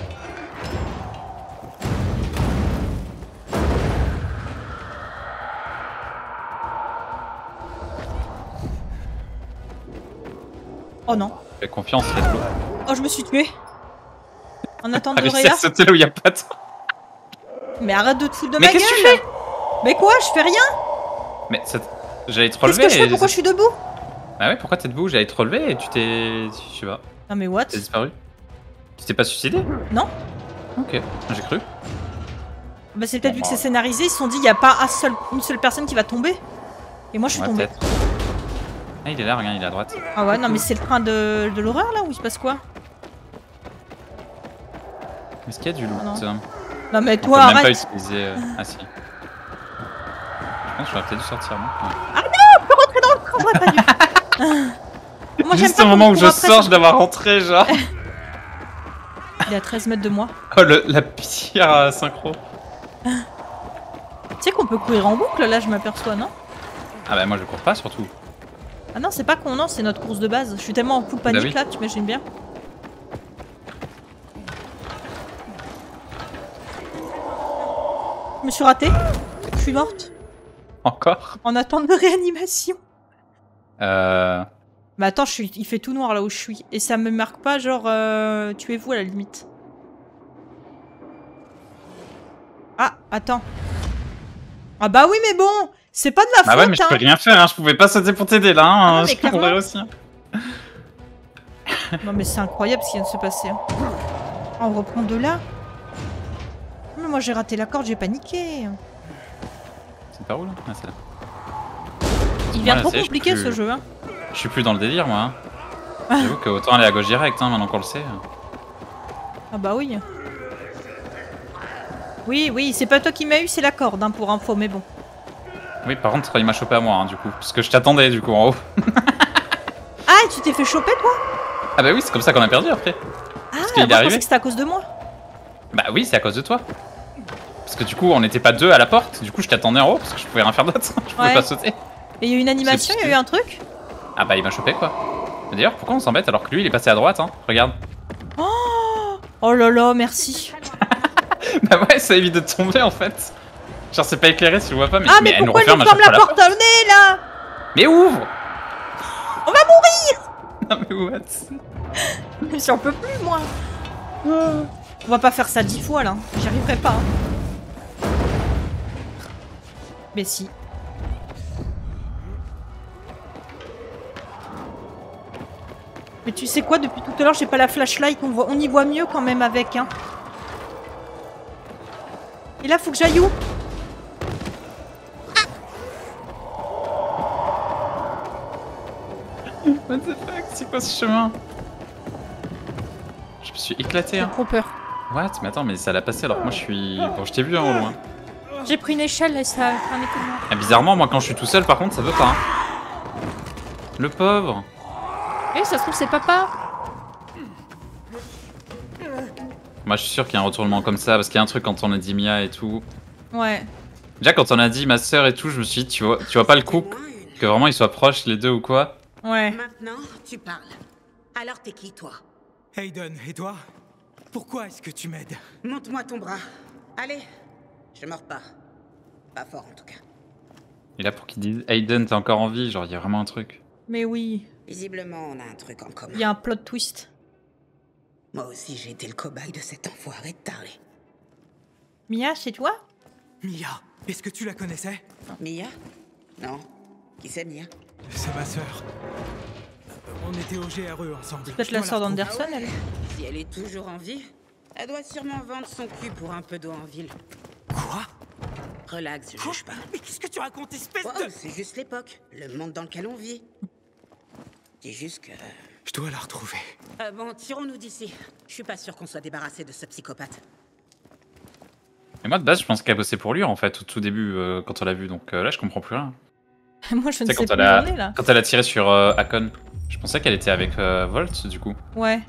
[SPEAKER 2] Oh non.
[SPEAKER 1] Fais confiance, let's go.
[SPEAKER 2] Oh, je me suis tuée. En attendant
[SPEAKER 1] T'as
[SPEAKER 2] de
[SPEAKER 1] réussi à
[SPEAKER 2] Rhea.
[SPEAKER 1] sauter là où il y a pas de...
[SPEAKER 2] Mais arrête de te foutre de
[SPEAKER 1] Mais
[SPEAKER 2] ma gueule.
[SPEAKER 1] qu'est-ce que tu fais?
[SPEAKER 2] Mais quoi, je fais rien.
[SPEAKER 1] Mais ça... j'allais te
[SPEAKER 2] Qu'est-ce
[SPEAKER 1] relever.
[SPEAKER 2] que je fais?
[SPEAKER 1] et-
[SPEAKER 2] Pourquoi je suis debout?
[SPEAKER 1] Bah ouais, pourquoi t'es debout? J'allais te relever et tu t'es... Je sais pas.
[SPEAKER 2] Non mais what?
[SPEAKER 1] T'es disparu. Tu t'es pas suicidé?
[SPEAKER 2] Non.
[SPEAKER 1] Ok, j'ai cru.
[SPEAKER 2] Bah c'est peut-être
[SPEAKER 1] Bon,
[SPEAKER 2] vu que
[SPEAKER 1] bah,
[SPEAKER 2] c'est scénarisé, ils se sont dit il y a pas une seule personne qui va tomber. Et moi je suis
[SPEAKER 1] Ouais,
[SPEAKER 2] tombée.
[SPEAKER 1] peut-être. Ah, il est là, regarde, il est à droite.
[SPEAKER 2] Ah ouais, non mais c'est le train de l'horreur là où il se passe quoi?
[SPEAKER 1] Est-ce qu'il y a du loot?
[SPEAKER 2] Ah non.
[SPEAKER 1] On
[SPEAKER 2] Non mais
[SPEAKER 1] peut
[SPEAKER 2] toi
[SPEAKER 1] même pas
[SPEAKER 2] arrête.
[SPEAKER 1] utiliser... Ah si. Je pense que j'aurais peut-être dû sortir, moi. Ouais.
[SPEAKER 2] Ah non, je peux rentrer dans le train, j'aurais pas dû. Moi j'aime
[SPEAKER 1] Juste
[SPEAKER 2] pas
[SPEAKER 1] au
[SPEAKER 2] qu'on
[SPEAKER 1] moment où
[SPEAKER 2] court
[SPEAKER 1] je
[SPEAKER 2] après
[SPEAKER 1] sors,
[SPEAKER 2] son-
[SPEAKER 1] je dois avoir rentré, genre.
[SPEAKER 2] Il est à 13 mètres de moi.
[SPEAKER 1] Oh, la pire synchro.
[SPEAKER 2] Tu sais qu'on peut courir en boucle là, je m'aperçois, non?
[SPEAKER 1] Ah bah moi je cours pas surtout.
[SPEAKER 2] Ah non, c'est pas con, non, c'est notre course de base. Je suis tellement en coup de panique
[SPEAKER 1] oui.
[SPEAKER 2] là, tu imagines bien. Je me suis ratée. Je suis morte.
[SPEAKER 1] Encore
[SPEAKER 2] En attente de réanimation.
[SPEAKER 1] Euh...
[SPEAKER 2] Mais attends, il fait tout noir là où je suis. Et ça me marque pas genre tuez-vous à la limite. Ah, attends. Ah bah oui mais bon, c'est pas de ma
[SPEAKER 1] Bah
[SPEAKER 2] faute
[SPEAKER 1] ouais mais je
[SPEAKER 2] hein.
[SPEAKER 1] peux rien faire, hein. Je pouvais pas sauter pour t'aider là, hein.
[SPEAKER 2] Ah non, mais
[SPEAKER 1] Je mourrais
[SPEAKER 2] clairement.
[SPEAKER 1] aussi. Hein.
[SPEAKER 2] Non mais c'est incroyable ce qui vient de se passer. Hein. Ah, on reprend de là. Mais moi j'ai raté la corde, j'ai paniqué.
[SPEAKER 1] C'est par où là? Ah c'est là.
[SPEAKER 2] Il vient
[SPEAKER 1] Ouais,
[SPEAKER 2] trop
[SPEAKER 1] c'est- je
[SPEAKER 2] compliqué
[SPEAKER 1] peux
[SPEAKER 2] ce
[SPEAKER 1] plus-
[SPEAKER 2] jeu. Hein.
[SPEAKER 1] Je suis plus dans le délire moi. Hein. J'avoue que autant aller à gauche direct, hein, maintenant qu'on le sait.
[SPEAKER 2] Ah bah oui. Oui, oui, c'est pas toi qui m'as eu, c'est la corde hein, pour info, mais bon.
[SPEAKER 1] Oui par contre il m'a chopé à moi hein, du coup. Parce que je t'attendais du coup en haut.
[SPEAKER 2] Ah, et tu t'es fait choper toi?
[SPEAKER 1] Ah bah oui c'est comme ça qu'on a perdu après.
[SPEAKER 2] Ah,
[SPEAKER 1] qu'il est
[SPEAKER 2] moi je
[SPEAKER 1] arrivé.
[SPEAKER 2] pensais que c'était à cause de moi.
[SPEAKER 1] Bah oui c'est à cause de toi. Parce que du coup on n'était pas deux à la porte, du coup je t'attendais en haut parce que je pouvais rien faire d'autre. Je pouvais
[SPEAKER 2] Ouais.
[SPEAKER 1] pas sauter.
[SPEAKER 2] Et il y a eu une animation, il y a eu un truc?
[SPEAKER 1] Ah bah il m'a chopé quoi. D'ailleurs pourquoi on s'embête alors que lui il est passé à droite hein. Regarde.
[SPEAKER 2] Oh là là, merci.
[SPEAKER 1] Bah ouais ça évite de tomber en fait. Genre c'est pas éclairé si je vois pas mais,
[SPEAKER 2] Ah mais
[SPEAKER 1] elle nous
[SPEAKER 2] pourquoi il
[SPEAKER 1] referme
[SPEAKER 2] nous
[SPEAKER 1] à
[SPEAKER 2] ferme
[SPEAKER 1] chaque
[SPEAKER 2] la
[SPEAKER 1] fois
[SPEAKER 2] porte au nez là?
[SPEAKER 1] Mais ouvre.
[SPEAKER 2] On va mourir.
[SPEAKER 1] Non mais what?
[SPEAKER 2] J'en peux plus moi. On va pas faire ça 10 fois là, j'y arriverai pas. Hein. Mais si. Mais tu sais quoi, depuis tout à l'heure j'ai pas la flashlight, on y voit mieux quand même avec. Hein. Et là faut que j'aille où?
[SPEAKER 1] What the fuck, c'est quoi ce chemin? Je me suis éclaté
[SPEAKER 2] J'ai
[SPEAKER 1] hein.
[SPEAKER 2] trop peur.
[SPEAKER 1] What? Mais attends mais ça l'a passé alors que moi je suis... Bon je t'ai vu hein, au loin.
[SPEAKER 2] J'ai pris une échelle et ça a fait un étonnement.
[SPEAKER 1] Ah, bizarrement moi quand je suis tout seul par contre ça veut pas hein. Le pauvre.
[SPEAKER 2] Eh, ça se trouve c'est papa.
[SPEAKER 1] Moi je suis sûr qu'il y a un retournement comme ça parce qu'il y a un truc quand on a dit Mia et tout.
[SPEAKER 2] Ouais.
[SPEAKER 1] Déjà quand on a dit ma soeur et tout je me suis dit tu vois pas le coup que vraiment ils soient proches les deux ou quoi.
[SPEAKER 2] Ouais.
[SPEAKER 9] Maintenant, tu parles. Alors t'es qui, toi?
[SPEAKER 3] Hayden, et toi? Pourquoi est-ce que tu m'aides?
[SPEAKER 9] Montre-moi ton bras. Allez. Je mords pas. Pas fort, en tout cas.
[SPEAKER 1] Et là pour qu'ils disent Hayden t'es encore en vie, genre il y a vraiment un truc.
[SPEAKER 2] Mais oui,
[SPEAKER 9] Visiblement, on a un truc en commun.
[SPEAKER 2] il y a un plot twist.
[SPEAKER 9] Moi aussi, j'ai été le cobaye de cet enfoiré de taré.
[SPEAKER 2] Mia, c'est toi?
[SPEAKER 3] Mia, est-ce que tu la connaissais?
[SPEAKER 9] Mia? Non. Qui c'est, Mia?
[SPEAKER 3] C'est ma sœur. On était au GRE ensemble.
[SPEAKER 2] C'est peut-être la sœur d'Anderson, elle.
[SPEAKER 9] Si elle est toujours en vie, elle doit sûrement vendre son cul pour un peu d'eau en ville.
[SPEAKER 3] Quoi?
[SPEAKER 9] Relax, je juge pas.
[SPEAKER 3] Mais qu'est-ce que tu racontes, espèce
[SPEAKER 9] Wow,
[SPEAKER 3] de...
[SPEAKER 9] c'est juste l'époque, le monde dans lequel on vit. Dis juste que...
[SPEAKER 3] Je dois la retrouver.
[SPEAKER 9] Bon, tirons-nous d'ici. Je suis pas sûr qu'on soit débarrassé de ce psychopathe.
[SPEAKER 1] Et moi, de base, je pense qu'elle bossait pour lui, en fait, au tout début, quand on l'a vu. Donc là, je comprends plus rien.
[SPEAKER 2] Moi, je ne
[SPEAKER 1] Tu sais,
[SPEAKER 2] sais
[SPEAKER 1] quand
[SPEAKER 2] plus où on est, là.
[SPEAKER 1] quand elle a tiré sur Hakon, je pensais qu'elle était avec Volt, du coup.
[SPEAKER 2] Ouais.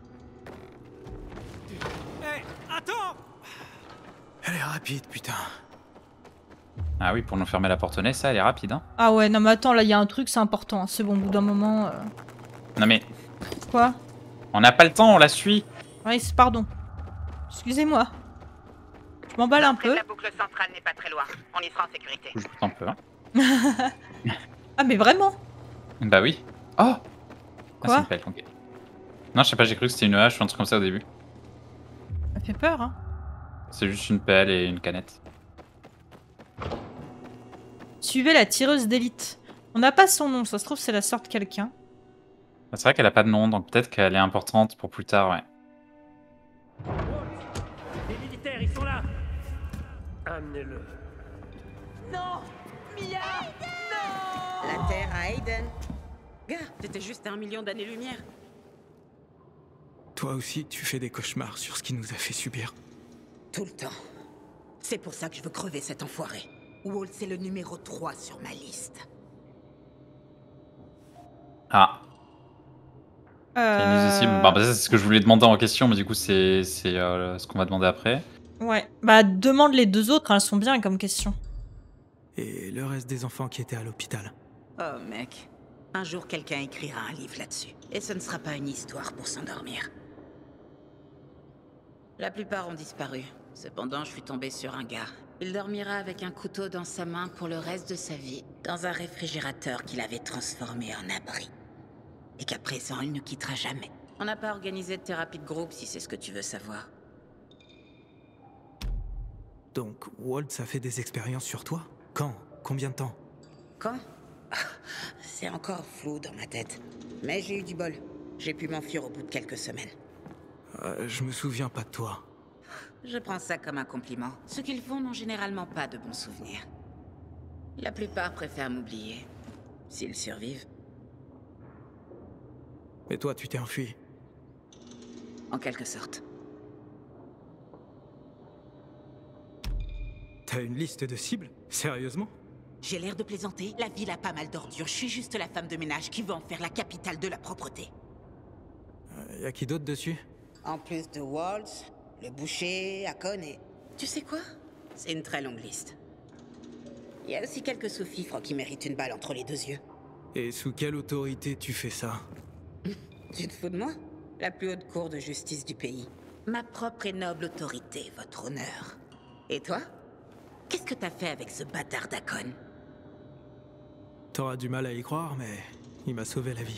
[SPEAKER 3] Hé, attends! Elle est rapide, putain.
[SPEAKER 1] Ah oui, pour nous fermer la porte au nez, ça, elle est rapide, hein.
[SPEAKER 2] Ah ouais, non mais attends, là, il y a un truc, c'est important. Hein. C'est bon, au bout d'un moment...
[SPEAKER 1] Non mais,
[SPEAKER 2] Quoi?
[SPEAKER 1] on n'a pas le temps, on la suit.
[SPEAKER 2] Ouais, pardon. Excusez-moi. Je m'emballe un peu.
[SPEAKER 9] La boucle centrale n'est pas très loin. On y sera en sécurité.
[SPEAKER 1] Je un peu, hein.
[SPEAKER 2] Ah mais vraiment?
[SPEAKER 1] Bah oui. Oh.
[SPEAKER 2] Quoi?
[SPEAKER 1] C'est une pelle, ok. Non, je sais pas, j'ai cru que c'était une hache ou un truc comme ça au début.
[SPEAKER 2] Ça fait peur, hein.
[SPEAKER 1] C'est juste une pelle et une canette.
[SPEAKER 2] Suivez la tireuse d'élite. On n'a pas son nom, ça se trouve c'est la sœur de quelqu'un.
[SPEAKER 1] C'est vrai qu'elle a pas de nom, donc peut-être qu'elle est importante pour plus tard, ouais.
[SPEAKER 8] Les militaires, ils sont là. Amenez-le.
[SPEAKER 9] Non! Mia! Non! La Terre à Aiden. Gars, t'étais juste à 1 million d'années-lumière.
[SPEAKER 3] Toi aussi, tu fais des cauchemars sur ce qui nous a fait subir.
[SPEAKER 9] Tout le temps. C'est pour ça que je veux crever cet enfoiré. Walt, c'est le numéro 3 sur ma liste.
[SPEAKER 1] Ah. C'est invisible. Bah, c'est ce que je voulais demander en question, mais du coup, c'est ce qu'on va demander après.
[SPEAKER 2] Ouais. Bah, demande les deux autres, elles sont bien comme question.
[SPEAKER 3] Et le reste des enfants qui étaient à l'hôpital.
[SPEAKER 9] Oh, mec. Un jour, quelqu'un écrira un livre là-dessus. Et ce ne sera pas une histoire pour s'endormir. La plupart ont disparu. Cependant, je suis tombé sur un gars. Il dormira avec un couteau dans sa main pour le reste de sa vie, dans un réfrigérateur qu'il avait transformé en abri. Et qu'à présent, il ne quittera jamais. On n'a pas organisé de thérapie de groupe, si c'est ce que tu veux savoir.
[SPEAKER 3] Donc, Walt a fait des expériences sur toi? Quand? Combien de temps?
[SPEAKER 9] Quand? C'est encore flou dans ma tête. Mais j'ai eu du bol. J'ai pu m'enfuir au bout de quelques semaines.
[SPEAKER 3] Je me souviens pas de toi.
[SPEAKER 9] Je prends ça comme un compliment. Ceux qu'ils font n'ont généralement pas de bons souvenirs. La plupart préfèrent m'oublier. S'ils survivent.
[SPEAKER 3] Et toi, tu t'es enfui?
[SPEAKER 9] En quelque sorte.
[SPEAKER 3] T'as une liste de cibles? Sérieusement?
[SPEAKER 9] J'ai l'air de plaisanter. La ville a pas mal d'ordures. Je suis juste la femme de ménage qui veut en faire la capitale de la propreté.
[SPEAKER 3] Y a qui d'autre dessus?
[SPEAKER 9] En plus de Waltz, le boucher, Hakon et... Tu sais quoi? C'est une très longue liste. Il y a aussi quelques sous-fifres qui méritent une balle entre les deux yeux.
[SPEAKER 3] Et sous quelle autorité tu fais ça?
[SPEAKER 9] Tu te fous de moi? La plus haute cour de justice du pays. Ma propre et noble autorité, votre honneur. Et toi? Qu'est-ce que t'as fait avec ce bâtard d'Hakon?
[SPEAKER 3] T'auras du mal à y croire, mais il m'a sauvé la vie.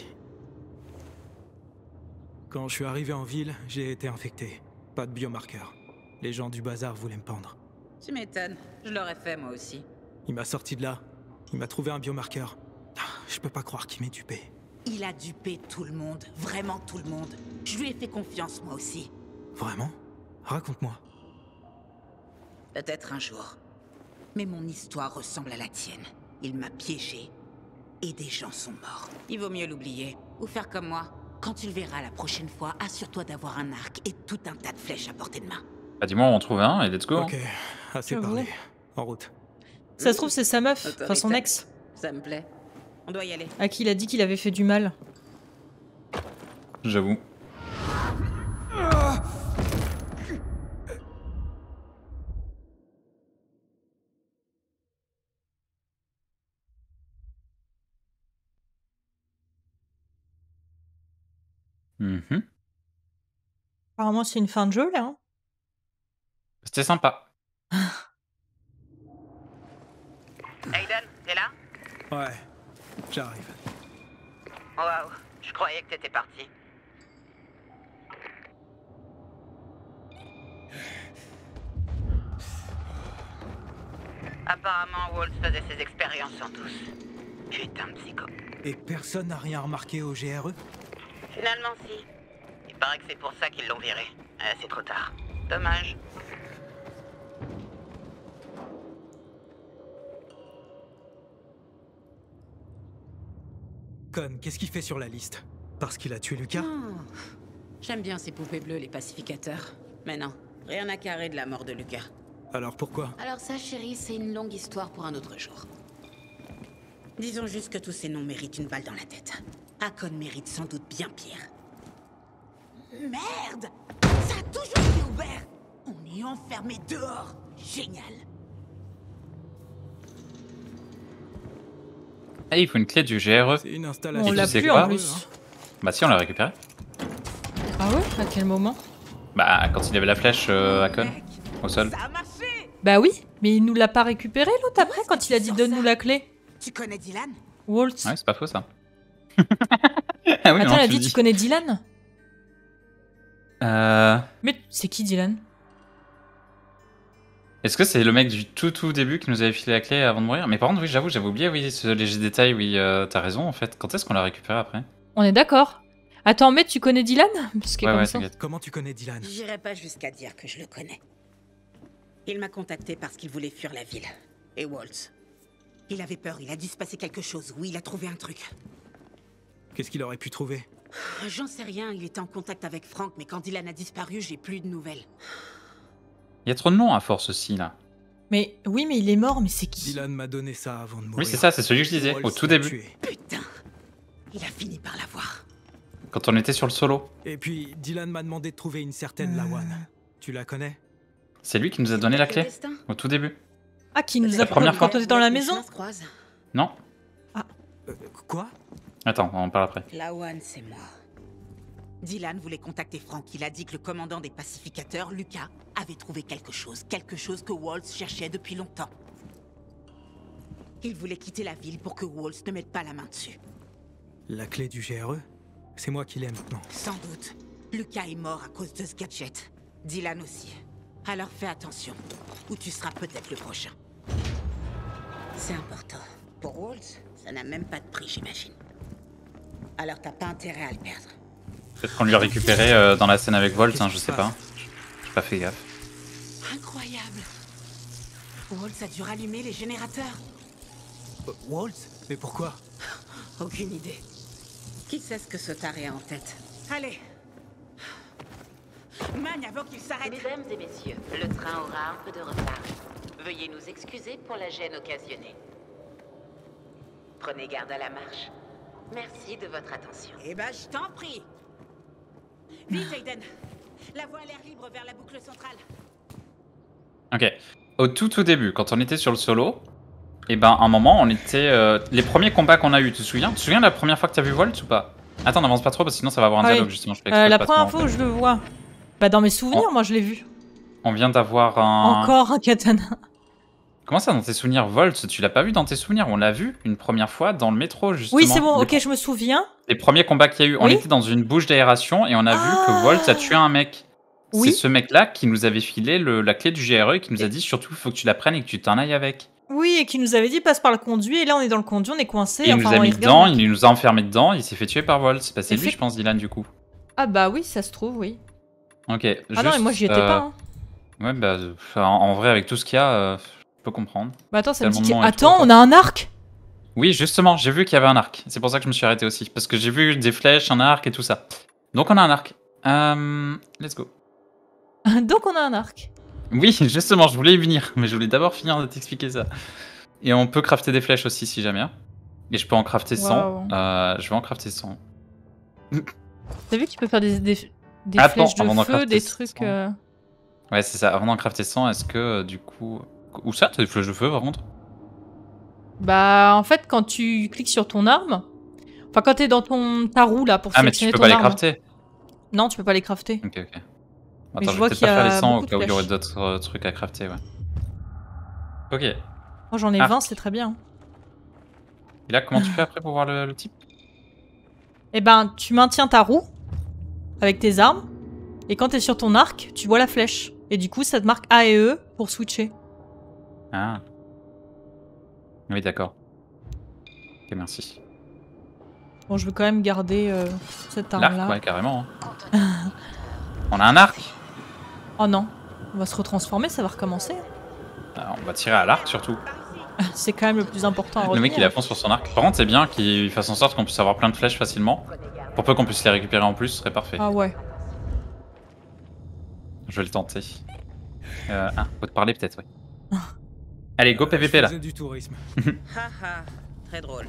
[SPEAKER 3] Quand je suis arrivé en ville, j'ai été infecté. Pas de biomarqueur. Les gens du bazar voulaient me pendre.
[SPEAKER 9] Tu m'étonnes. Je l'aurais fait, moi aussi.
[SPEAKER 3] Il m'a sorti de là. Il m'a trouvé un biomarqueur. Je peux pas croire qu'il m'ait dupé.
[SPEAKER 9] Il a dupé tout le monde. Vraiment tout le monde. Je lui ai fait confiance, moi aussi.
[SPEAKER 3] Vraiment? Raconte-moi.
[SPEAKER 9] Peut-être un jour. Mais mon histoire ressemble à la tienne. Il m'a piégé. Et des gens sont morts. Il vaut mieux l'oublier. Ou faire comme moi. Quand tu le verras la prochaine fois, assure-toi d'avoir un arc et tout un tas de flèches à portée de main.
[SPEAKER 1] Bah dis-moi, on en trouve un et let's go.
[SPEAKER 3] Ok, assez
[SPEAKER 2] J'avoue.
[SPEAKER 3] parlé. En route.
[SPEAKER 2] Ça se trouve c'est sa meuf, enfin son
[SPEAKER 9] Autoritaire.
[SPEAKER 2] ex,
[SPEAKER 9] Ça me plaît. On doit y aller.
[SPEAKER 2] à qui il a dit qu'il avait fait du mal.
[SPEAKER 1] J'avoue. Mhm.
[SPEAKER 2] Apparemment c'est une fin de jeu là. Hein.
[SPEAKER 1] C'était sympa.
[SPEAKER 9] Aiden, t'es là?
[SPEAKER 3] Ouais, j'arrive.
[SPEAKER 9] Waouh, je croyais que t'étais parti. Apparemment, Waltz faisait ses expériences en tous. Putain de psycho.
[SPEAKER 3] Et personne n'a rien remarqué au GRE?
[SPEAKER 9] Finalement, si. Il paraît que c'est pour ça qu'ils l'ont viré. C'est trop tard. Dommage.
[SPEAKER 3] Con, qu'est-ce qu'il fait sur la liste? Parce qu'il a tué Lucas?
[SPEAKER 9] J'aime bien ces poupées bleues, les pacificateurs. Mais non, rien à carrer de la mort de Lucas.
[SPEAKER 3] Alors pourquoi?
[SPEAKER 9] Alors ça, chérie, c'est une longue histoire pour un autre jour. Disons juste que tous ces noms méritent une balle dans la tête. Hakon mérite sans doute bien pire. Merde! Ça a toujours été ouvert! On est enfermés dehors! Génial!
[SPEAKER 1] Ah, il faut une clé du GRE.
[SPEAKER 3] C'est une installation.
[SPEAKER 2] On l'a
[SPEAKER 1] tu sais
[SPEAKER 2] plus
[SPEAKER 1] quoi
[SPEAKER 2] en plus.
[SPEAKER 1] Bah si, on l'a récupéré.
[SPEAKER 2] Ah ouais? À quel moment?
[SPEAKER 1] Bah quand il avait la flèche à Con, au sol.
[SPEAKER 9] Ça a marché!
[SPEAKER 2] Bah oui, mais il nous l'a pas récupéré l'autre après quand il a dit donne-nous la clé.
[SPEAKER 9] Tu connais Dylan?
[SPEAKER 2] Waltz.
[SPEAKER 1] Ouais, c'est pas faux ça. Ah oui,
[SPEAKER 2] Attends,
[SPEAKER 1] non,
[SPEAKER 2] elle a
[SPEAKER 1] tu
[SPEAKER 2] dit
[SPEAKER 1] le
[SPEAKER 2] tu connais Dylan?
[SPEAKER 1] Euh...
[SPEAKER 2] Mais c'est qui Dylan?
[SPEAKER 1] Est-ce que c'est le mec du tout début qui nous avait filé la clé avant de mourir? Mais par contre, oui, j'avoue, j'avais oublié, oui, ce léger détail, oui, t'as raison en fait. Quand est-ce qu'on l'a récupéré après?
[SPEAKER 2] On est d'accord. Attends, mais tu connais Dylan? Parce que
[SPEAKER 1] Ouais,
[SPEAKER 2] comme
[SPEAKER 1] ouais,
[SPEAKER 2] ça.
[SPEAKER 1] t'inquiète.
[SPEAKER 3] Comment tu connais Dylan?
[SPEAKER 9] J'irai pas jusqu'à dire que je le connais. Il m'a contacté parce qu'il voulait fuir la ville. Et Waltz. Il avait peur, il a dû se passer quelque chose. Oui, il a trouvé un truc.
[SPEAKER 3] Qu'est-ce qu'il aurait pu trouver?
[SPEAKER 9] J'en sais rien, il était en contact avec Frank, mais quand Dylan a disparu, j'ai plus de nouvelles.
[SPEAKER 1] Il y a trop de noms à force aussi là.
[SPEAKER 2] Mais oui, mais il est mort, mais c'est qui?
[SPEAKER 3] Dylan m'a donné ça avant de mourir.
[SPEAKER 1] Oui, c'est ça, c'est celui que je disais, au
[SPEAKER 3] Waltz
[SPEAKER 1] tout
[SPEAKER 3] l'a
[SPEAKER 1] début.
[SPEAKER 3] tué.
[SPEAKER 9] Putain! Il a fini par l'avoir.
[SPEAKER 1] Quand on était sur le solo.
[SPEAKER 3] Et puis, Dylan m'a demandé de trouver une certaine Lawan. Tu la connais?
[SPEAKER 1] C'est lui qui nous a donné la
[SPEAKER 9] Le
[SPEAKER 1] clé,
[SPEAKER 9] destin.
[SPEAKER 1] au tout début.
[SPEAKER 2] Ah, qui nous
[SPEAKER 1] La
[SPEAKER 2] a
[SPEAKER 1] première
[SPEAKER 2] pris
[SPEAKER 1] fois.
[SPEAKER 2] quand on était dans la
[SPEAKER 9] Les
[SPEAKER 2] maison?
[SPEAKER 9] chemins se croisent.
[SPEAKER 1] Non?
[SPEAKER 3] Quoi?
[SPEAKER 1] Attends, on en parle après.
[SPEAKER 9] Lawan, c'est moi. Dylan voulait contacter Frank. Il a dit que le commandant des pacificateurs, Lucas, avait trouvé quelque chose que Waltz cherchait depuis longtemps. Il voulait quitter la ville pour que Waltz ne mette pas la main dessus.
[SPEAKER 3] La clé du GRE? C'est moi qui l'ai maintenant.
[SPEAKER 9] Sans doute. Lucas est mort à cause de ce gadget. Dylan aussi. Alors fais attention, ou tu seras peut-être le prochain. C'est important. Pour Waltz, ça n'a même pas de prix, j'imagine. Alors t'as pas intérêt à le perdre.
[SPEAKER 1] Peut-être qu'on lui a récupéré dans la scène avec Volt, hein, je sais pas. J'ai pas fait gaffe.
[SPEAKER 9] Incroyable. Waltz a dû rallumer les générateurs.
[SPEAKER 3] Waltz? Mais pourquoi?
[SPEAKER 9] Aucune idée. Qui sait ce que ce taré a en tête? Allez. Magne avant qu'il s'arrête.
[SPEAKER 10] Mesdames et messieurs, le train aura un peu de retard. Veuillez nous excuser pour la gêne occasionnée. Prenez garde à la marche. Merci de votre attention.
[SPEAKER 9] Eh ben, je t'en prie. Vite, Aiden. La voie a l'air libre vers la boucle centrale.
[SPEAKER 1] Ok. Au tout début, quand on était sur le solo, et ben à un moment, on était... les premiers combats qu'on a eu, tu te souviens? Tu te souviens de la première fois que t'as vu Volt ou pas? Attends, n'avance pas trop parce que sinon ça va avoir un
[SPEAKER 2] Ah oui.
[SPEAKER 1] dialogue justement. Je fais exprès
[SPEAKER 2] La
[SPEAKER 1] de pas
[SPEAKER 2] première
[SPEAKER 1] trop
[SPEAKER 2] fois où je le vois. Bah dans mes souvenirs, moi je l'ai vu.
[SPEAKER 1] On vient d'avoir un...
[SPEAKER 2] Encore un katana.
[SPEAKER 1] Comment ça dans tes souvenirs? Volt, tu l'as pas vu dans tes souvenirs? On l'a vu une première fois dans le métro justement.
[SPEAKER 2] Oui, c'est bon, ok, je me souviens.
[SPEAKER 1] Les premiers combats qu'il y a eu, on
[SPEAKER 2] Oui.
[SPEAKER 1] était dans une bouche d'aération et on a vu que Volt a tué un mec.
[SPEAKER 2] Oui.
[SPEAKER 1] C'est ce mec-là qui nous avait filé la clé du GRE et qui nous a dit surtout il faut que tu la prennes et que tu t'en ailles avec.
[SPEAKER 2] Oui, et qui nous avait dit passe par le conduit, et là on est dans le conduit, on est coincé.
[SPEAKER 1] Et il nous a mis dedans, il nous a enfermés dedans, il s'est fait tuer par Volt. C'est passé lui, je pense, Dylan, du coup.
[SPEAKER 2] Ah bah oui, ça se trouve, oui.
[SPEAKER 1] Ok.
[SPEAKER 2] Ah non, et moi j'y étais pas. Hein.
[SPEAKER 1] Ouais, bah en vrai, avec tout ce qu'il y a, je peux comprendre.
[SPEAKER 2] Bah attends, ça me dit
[SPEAKER 1] Tellement de noms et
[SPEAKER 2] attends,
[SPEAKER 1] tout.
[SPEAKER 2] on a un arc.
[SPEAKER 1] Oui, justement, j'ai vu qu'il y avait un arc. C'est pour ça que je me suis arrêté aussi. Parce que j'ai vu des flèches, un arc et tout ça. Donc on a un arc. Let's go.
[SPEAKER 2] Donc on a un arc.
[SPEAKER 1] Oui, justement, je voulais y venir. Mais je voulais d'abord finir de t'expliquer ça. Et on peut crafter des flèches aussi si jamais. Et je peux en crafter 100.
[SPEAKER 2] Wow.
[SPEAKER 1] Je vais en crafter 100.
[SPEAKER 2] T'as vu que tu peux faire des
[SPEAKER 1] Attends,
[SPEAKER 2] flèches
[SPEAKER 1] avant d'en
[SPEAKER 2] de feu,
[SPEAKER 1] crafter
[SPEAKER 2] des trucs...
[SPEAKER 1] 100. Ouais, c'est ça. Avant d'en crafter 100, est-ce que du coup... Où ça? T'as des flèches de feu par contre?
[SPEAKER 2] Bah en fait, quand tu cliques sur ton arme... Enfin, quand t'es dans ta roue là pour
[SPEAKER 1] Ah, mais tu
[SPEAKER 2] sélectionner
[SPEAKER 1] peux
[SPEAKER 2] ton
[SPEAKER 1] pas les
[SPEAKER 2] arme.
[SPEAKER 1] crafter?
[SPEAKER 2] Non, tu peux pas les crafter.
[SPEAKER 1] Ok, ok.
[SPEAKER 2] Mais
[SPEAKER 1] Attends,
[SPEAKER 2] je
[SPEAKER 1] je
[SPEAKER 2] vois
[SPEAKER 1] vais peut-être
[SPEAKER 2] qu'il y
[SPEAKER 1] pas faire
[SPEAKER 2] a
[SPEAKER 1] les 100 au
[SPEAKER 2] beaucoup de
[SPEAKER 1] cas où il y aurait
[SPEAKER 2] flèches.
[SPEAKER 1] d'autres trucs à crafter, ouais. Ok. Et
[SPEAKER 2] Moi j'en ai
[SPEAKER 1] Arc.
[SPEAKER 2] 20, c'est très bien.
[SPEAKER 1] là, comment tu fais après pour voir le type?
[SPEAKER 2] Eh ben, tu maintiens ta roue avec tes armes, et quand t'es sur ton arc, tu vois la flèche. Et du coup, ça te marque A et E pour switcher.
[SPEAKER 1] Ah. Oui, d'accord. Ok, merci.
[SPEAKER 2] Bon, je vais quand même garder cette
[SPEAKER 1] L'arc,
[SPEAKER 2] arme-là.
[SPEAKER 1] ouais, carrément. Hein. On a un arc.
[SPEAKER 2] Oh non, on va se retransformer, ça va recommencer.
[SPEAKER 1] On va tirer à l'arc surtout.
[SPEAKER 2] C'est quand même le plus important à
[SPEAKER 1] Le
[SPEAKER 2] retenir.
[SPEAKER 1] mec il a fond sur son arc. Par contre c'est bien qu'il fasse en sorte qu'on puisse avoir plein de flèches facilement. Pour peu qu'on puisse les récupérer en plus, ce serait parfait.
[SPEAKER 2] Ah ouais.
[SPEAKER 1] Je vais le tenter. Faut te parler peut-être, ouais. Allez, go PVP là.
[SPEAKER 3] Je faisais du tourisme.
[SPEAKER 9] Haha, très drôle.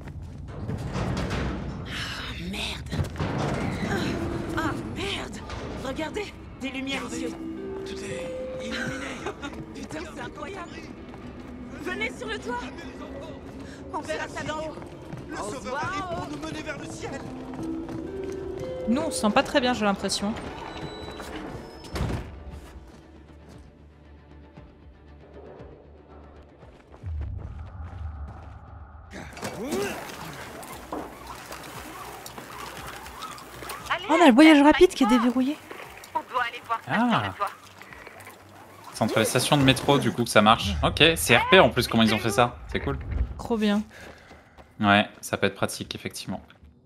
[SPEAKER 9] Ah, merde. Ah, merde. Regardez, des lumières ici.
[SPEAKER 6] Tout est illuminé.
[SPEAKER 9] Putain, c'est incroyable. Venez sur le toit. On verra ça d'en haut.
[SPEAKER 6] Le sauveur arrive pour nous mener vers le ciel.
[SPEAKER 2] Nous, on se sent pas très bien, j'ai l'impression. On a le voyage rapide qui est déverrouillé.
[SPEAKER 10] On doit aller voir ça
[SPEAKER 1] Ah.
[SPEAKER 10] sur le toit.
[SPEAKER 1] C'est entre les stations de métro du coup que ça marche. Ok, c'est RP en plus comment ils ont fait ça. C'est cool.
[SPEAKER 2] Trop bien.
[SPEAKER 1] Ouais, ça peut être pratique effectivement.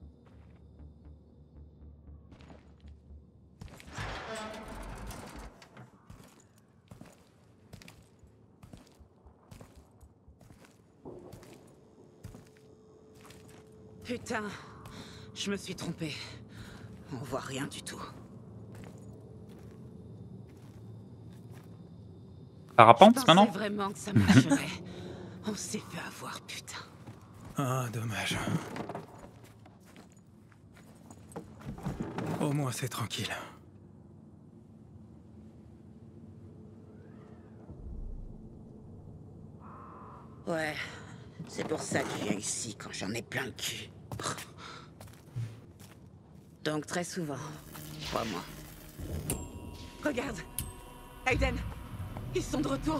[SPEAKER 9] Putain, je me suis trompée. On voit rien du tout.
[SPEAKER 1] Parapente
[SPEAKER 9] Je pensais
[SPEAKER 1] maintenant?
[SPEAKER 9] vraiment que ça marcherait. On s'est fait avoir, putain.
[SPEAKER 3] Ah, dommage. Au moins c'est tranquille.
[SPEAKER 9] Ouais, c'est pour ça que je viens ici quand j'en ai plein le cul. Donc très souvent, crois-moi. Regarde, Aiden, ils sont de retour.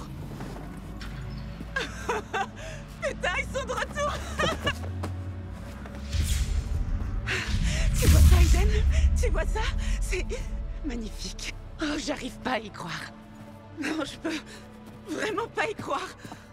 [SPEAKER 9] Putain, ils sont de retour. Tu vois ça, Aiden? Tu vois ça? C'est magnifique. Oh, j'arrive pas à y croire. Non, je peux vraiment pas y croire.